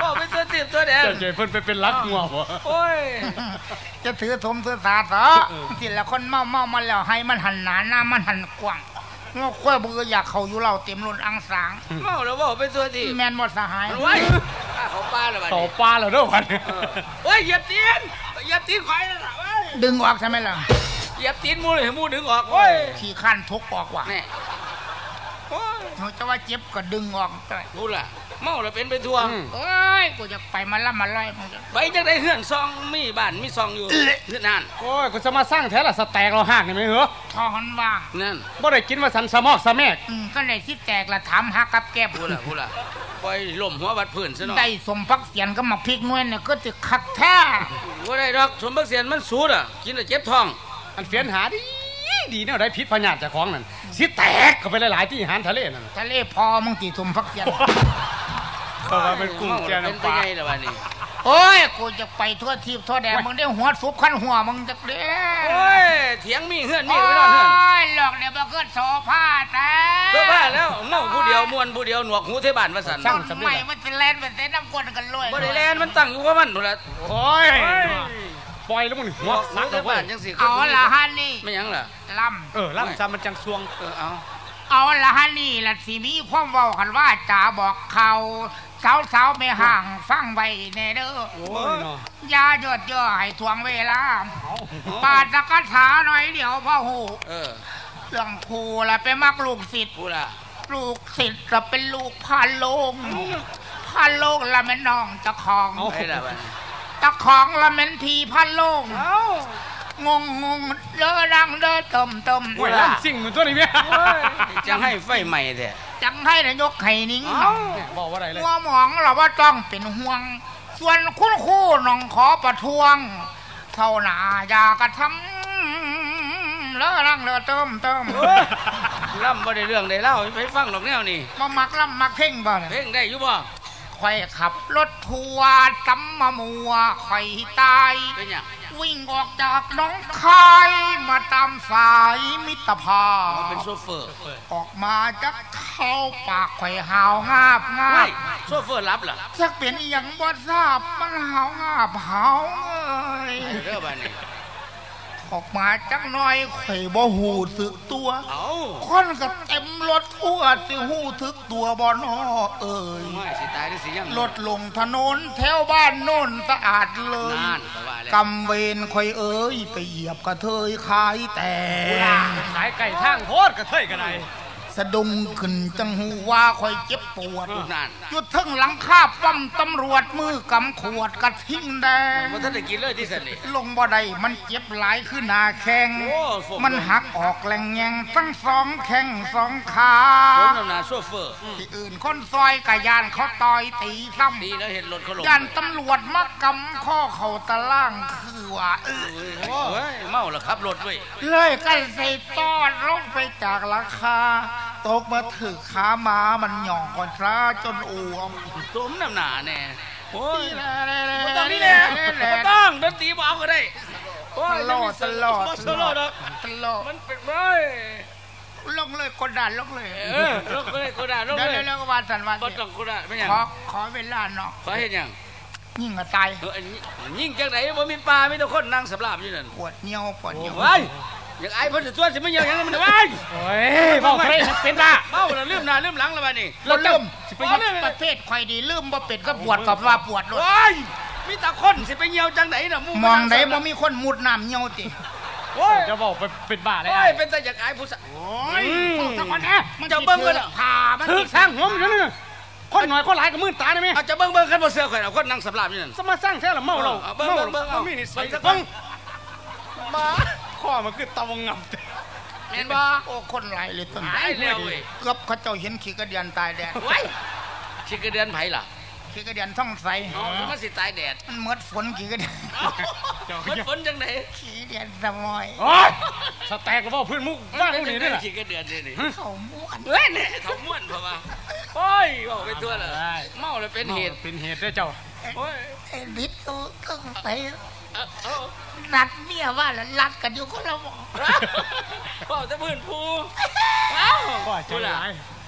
ติดตัวแดงเจเพิ่นไปเป็นรักงัวบ่โอ้ยจะถือสมถือสาซะที่ละคนเมามาแล้วให้มันหันหนาหน้ามันหันกว้างงอกกล้วยเบื่ออยากเขาอยู่เราเต็มล้นอังสางเมาแล้วบอกเป็นตัวที่แมนหมดสหายไว้เขาป้าแล้วบัดนี้เขาป้าแล้วเด้อบัดนี้เฮ้ยอย่าตีนข่อยล่ะเว้ยดึงออกใช่ไหมล่ะอย่าตีนมูเลยมูดึงออกเว้ยขี้คันทุกออกว่ะแน่โอ้ยจะว่าเจ็บก็ดึงออกพูดล่ะเมาแล้วเป็นไปทั่วเอ้ยกูจะไปมาละมาไล่ไปจังได้เฮือนซองมีบ้านมีซองอยู่เฮือนนั่นโอ้ยกูจะมาสร้างแท้ละสแต็กเราหักนี่มั้ยเหรอทอหันว่างนั่นบ่ได้กินว่าสันสมอกสะแมกก็ได้สิแตกละถามหักกับแก้พูดล่ะปล่อยล่มหัววัดพื้นซะหน่อยได้สมพักเสียนก็มาพริกน้อยเนี่ยก็จะคักแท้บ่ได้ดอกสมพักเสียนมันสูดอ่ะกินแล้วเจ็บท้องอันเฟียนหาดีแนวได้พิษพญาติเจ้าของนั่นสิแตกเข้าไปหลายๆที่อาหารทะเลนั่นทะเลพอมึงตีสมพักเสียนก็ว่าเป็นกุ้งแกน้ำปลาโอ้ยกูจะไปทั่วทีบทั่วแดนมึงได้หัวซุบขั้นหัวมึงจะเด้โอ้ยเถียงมีเฮือนมีไว้นอนเฮือนโอ้ยหลอกเดี๋ยวมาเกิดโซฟาแต่โซฟาแล้วเมาผู้เดียวมวนผู้เดียวหนวกหูเทบานว่าสั่นไม่มันจะแลนเป็นเส้นน้ำกวนกันเลยบ่ได้แลนมันตั้งอยู่กับมันนู่นล่ะโอ้ยปล่อยแล้วมึงหัวนักเทบานจังสิเอาละฮะนี่ไม่ยังล่ะล่ำล่ำซ้ำมันจังซวงเอาละฮะนี่ละสิมีความเว้ากันว่าจ๋าบอกเขาสาวไม่ห่างฟังไว้แน่เด้อยาหยดย่อให้ทวงเวลาปาดตะกถาหน่อยเดี๋ยวพ่อหูเรื่องครูละเป็นมักลูกศิษย์ลูกศิษย์จะเป็นลูกพันโลงละแม่น้องเจ้าของเจ้าของละแม่นพีพันโลงงเด้อดังเด้อเติมโอ้ยล่ำสิ่งเหมือนตัวนี้ไหมจังให้ไฟใหม่แท้จังให้นายกไข่นิ้งบอกว่าอะไรเลยหัวหมองเราว่าต้องเป็นห่วงส่วนคุณครูน้องขอประท้วงเท่าหนาอยากระทำเด้อดังเด้อเติมล่ำบ่ได้เรื่องได้เล่าไปฟังหรอกแนวนี่มามักล่ำมักเพ่งบ่เพ่งได้อยู่บ่ค่อยขับรถทัวร์ซ้ำมามัวค่อยตายเป็นหยังวิ่งออกจากน้องคายมาตามสายมิตรภาพเป็นโซเฟอร์ออกมาจากเข้าปากไข่หาวงาบโซเฟอร์รับเหรอสักเป็นอย่างบ่ทราบมันหาวงาบหาวเรื่องแบบนี้ออกมาจักหน่อยไข่บ่หูสึกตัวคนก็เต็มรถทั่วสิหูถึกตัวบ่นอรถลงถนนแถวบ้านโน่นสะอาดเลยกำเวรคอยเอ้ยไปเหยียบกระเทยขายแต่ขายไก่ทางโคตรกระเทยกันไหนสะดุ้งขึ้นจังหูว่าคอยเจ็บปวดจุดทึ่งหลังคาป้อมตำรวจมือกำขวดกระทิ้งแดงมันท่านได้กินเลยที่สันนี่ลงบ่ได้มันเจ็บหลายขึ้นหนาแข้งมันหักออกแหลงแยงทั้งสองแข้งสองขาโซเฟอร์ที่อื่นคนซอยกะยานเขาต่อยตีซ้ำดีแล้วเห็นรถเขาลงยานตำรวจมากำข้อเขาตะล่างคือว่าเมาแล้วขับรถเว้ยเลยกันใส่ตอดลงไปจากราคาตกมาถือขาม้ามันหย่องก่อนซะจนอ้วมสมน้ำหนาแน่โอ้ยตรงนี้แหละต้องดนตรีบอกก็ได้ตลอดมันเป็นไงลงเลยกดดันลงเลยลงเลยกดดันลงเลยแล้วก็วานสันวานต้องกดดันไม่ยังขอเวลาเนาะขอเห็นยังยิ่งกระตายยิ่งจังไหนบ่มีปลาไม่ต้องคนนั่งสำราบอยู่นั่นปวดเนียวอย่างไอ้เพิ่นจะตัวสิไม่ยังมันไว้โอ้ยเมาเป็นบ้าเมาแล้วลืมหน้าลืมหลังแล้วบ้านี่เราลืมประเภทใครดีลืมบ่เป็ดก็ปวดกับว่าปวดเลยมีแต่คนสิไปเหี่ยวจังไหนน่ะมองไหนบ่มีคนมุดน้ำเหี่ยวติโอ้ยจะบอกเป็นบ้าเลยเป็นแต่อยากไอ้ผู้สาวโอ้ยสักวันนะมันจะเบิ่งกันผ่ามันถือสร้างหัวมันนั่นคนหน่อยคนหลายกับมือตาได้ไหมอาจจะเบิ่งกันบ่เสือข่อยเอาคนนั่งสำราบอยู่นั่นสมาสร้างแท้ละเมาเราเบิ่งเอามีนิสัยสักบ้างมาข้อมันคือตะวงงับเห็นบ่โอ้คนหลายเลยต้นตายแล้วเว้ยเกือบเขาเจ้าเห็นขี้กระเดียนตายแดดไว้ขี้กระเดียนไผล่ะขี้กระเดียนท่องใสมันสิตายแดดมันหมดฝนขี้กระเดียนหมดฝนจังไหนขี้เดียนสมอยสแต็กก็บอกพื้นมุกบ้านพวกนี้ด้วยขี้กระเดียนนี่เขาม้วนเนี่ยเขาม้วนเพราะว่าโอ้ยบอกไปตัวเลยเมาเลยเป็นเหตุด้วยเจ้าโอ้ยนิดก็ไปนัดเมียว่าแล้วรัดกันอยู่คนละหมอพ่อจะพื้นภูพ่อใจร้าย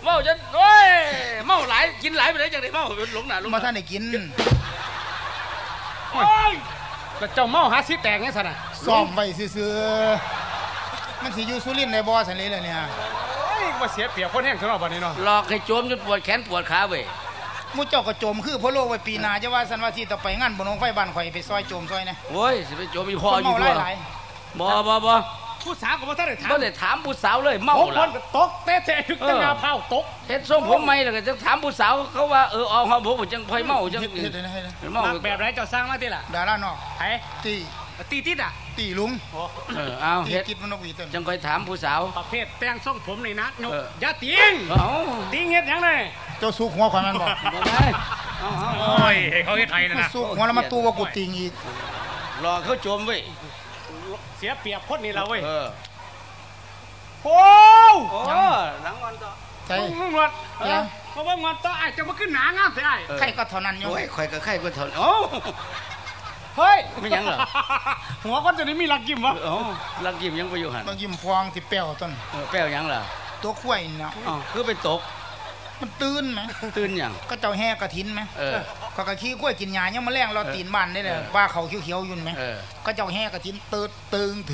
เมาจนโอ้ยเมาหลายกินหลายไปเลยจังได้เมาหลงหน้าหลงมาท่านได้กินโอ้ยก็เจ้าเมาหาสิแตกไงสันน่ะซ้อมไว้ซื่อๆมันสิอยู่สุรินทร์ในบ่อสันเลยเนี่ยว่าเสียเปรียบคนแห้งถึงเราบัดนี้เนาะหลอกให้โจมจนปวดแขนปวดขาเว้ยมูเจ้าก็โจมคือพะโลไว้ปีหน้าจะว่าสันว่าที่ต่อไปงานบนโรงไฟบ้านข่อยไปซอยโจมซอยนะโอ้ยสิไปโจมอีพ่ออยู่ด้วยบ่ผู้สาวก็บ่ทันได้ถามบ่ได้ถามผู้สาวเลยเมาล่ะตกเตะถึงตั้งหน้าเผาตกเฮ็ดทรงผมใหม่แล้วก็จะถามผู้สาวเขาว่าเอาเฮาบ่จังค่อยเมาจังเมาแบบไหนเจ้าสร้างมาติล่ะดารานอกไผตีติดอ่ะตีลุงเอาเฮ็ดกิดมันนกหวีต้นจังค่อยถามผู้สาวประเภทแต่งทรงผมนี่นะอย่าติงติงเฮ็ดหยังเลยเจ้าสุกหัวข่อยมันบ่ได้โอ้ยเขาเฮ็ดไทยนะสุกหัวแล้วมาตู้ว่ากูติงอีกรอเขาโจมเว้ยเสียเปรียบคนนี่แล้วเว้ยโอ้หลังวันต่อใช่มึงหมดเพราะว่างอนต่อไอ้จะมาขึ้นหนางามใช่ไข่ก็เท่านั้นอยู่โอ้ยไข่ก็ไข่ก็เท่านั้นเฮ้ยไม่ยังเหรอหัวคนจะนี่มีลักยิ้มวะลักยิ้มยังไปอยู่หันลักยิ้มพวงที่แป้วต้นแป้วยังเหรอตัวข้วยเนาะคือไปตกมันตื่นไหมตื่นอย่างก็เจ้าแห่กระถินไหมก็กระขี้กล้วยกินหญ้ายังมาแรงเราตีนบ้านได้เลยว่าเขาเขียวๆยุ่นไหมก็เจ้าแห่กระถินตึงถึง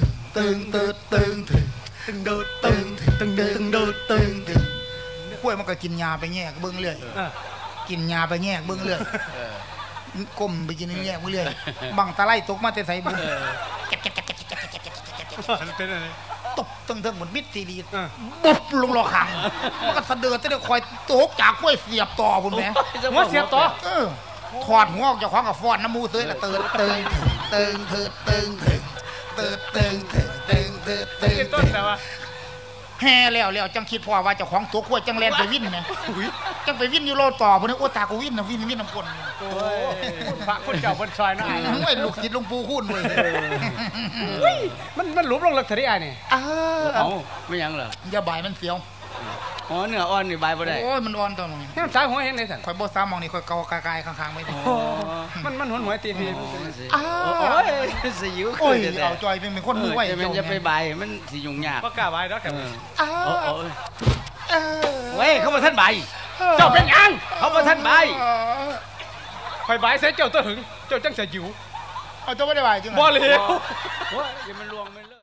กล้วยมันก็กินหญ้าไปแง่เบิ้งเรื่อยกินหญ้าไปแง่เบิ้งเรื่อยก้มไปกินแง่เบิ้งเรื่อยบังตะไลตกมาแต่ใส่บุ้งตบตึงเหมือนมิดซีรีส์บุบลงหลอกขังมันก็สะเดือดจะได้คอยตกจากกล้วยเสียบต่อคุณแม่หัวเสียบต่อถอดหัวออกจากของกับฟอนน้ำมูเสยละเติงแห่แล้วจังคิดพ่อว่าเจ้าของตัวกล้วยจังแลนไปวิ่นไงจังไปวิ่นอยู่โลต่อพวกนี้โอ้ตากูวิ่นนะวิ่นน้ำก้นพระคุณเจ้าบนชอยนะไม่ลูกศิษย์หลวงปู่คุ้นเลยมันหลุมลงหลักฐานไอ้นี่ไม่ยังเหรออย่าบ่ายมันเสียวเนื้ออ่อนนี่ใบบ่ได้โอ้ยมันอ่อนตรงนี้สายหัวเห็นไหนสันคอยโบซ้ำมองนี่คอยเกากายข้างๆไม่ได้มันหัวตีนโอ้ยสิยุ่งโอ้ยเอาจอยเป็นคนมือไหวมันจะไปใบมันสิยุ่งยากก็กล้าใบแล้วกันเว้ยเขามาท่านใบเจ้าเป็นยังเขามาท่านใบคอยใบเสียเจ้าตัวหึงเจ้าจังจะหิวเอาเจ้าไม่ได้ใบจริงบ่เลยมันรวมมัน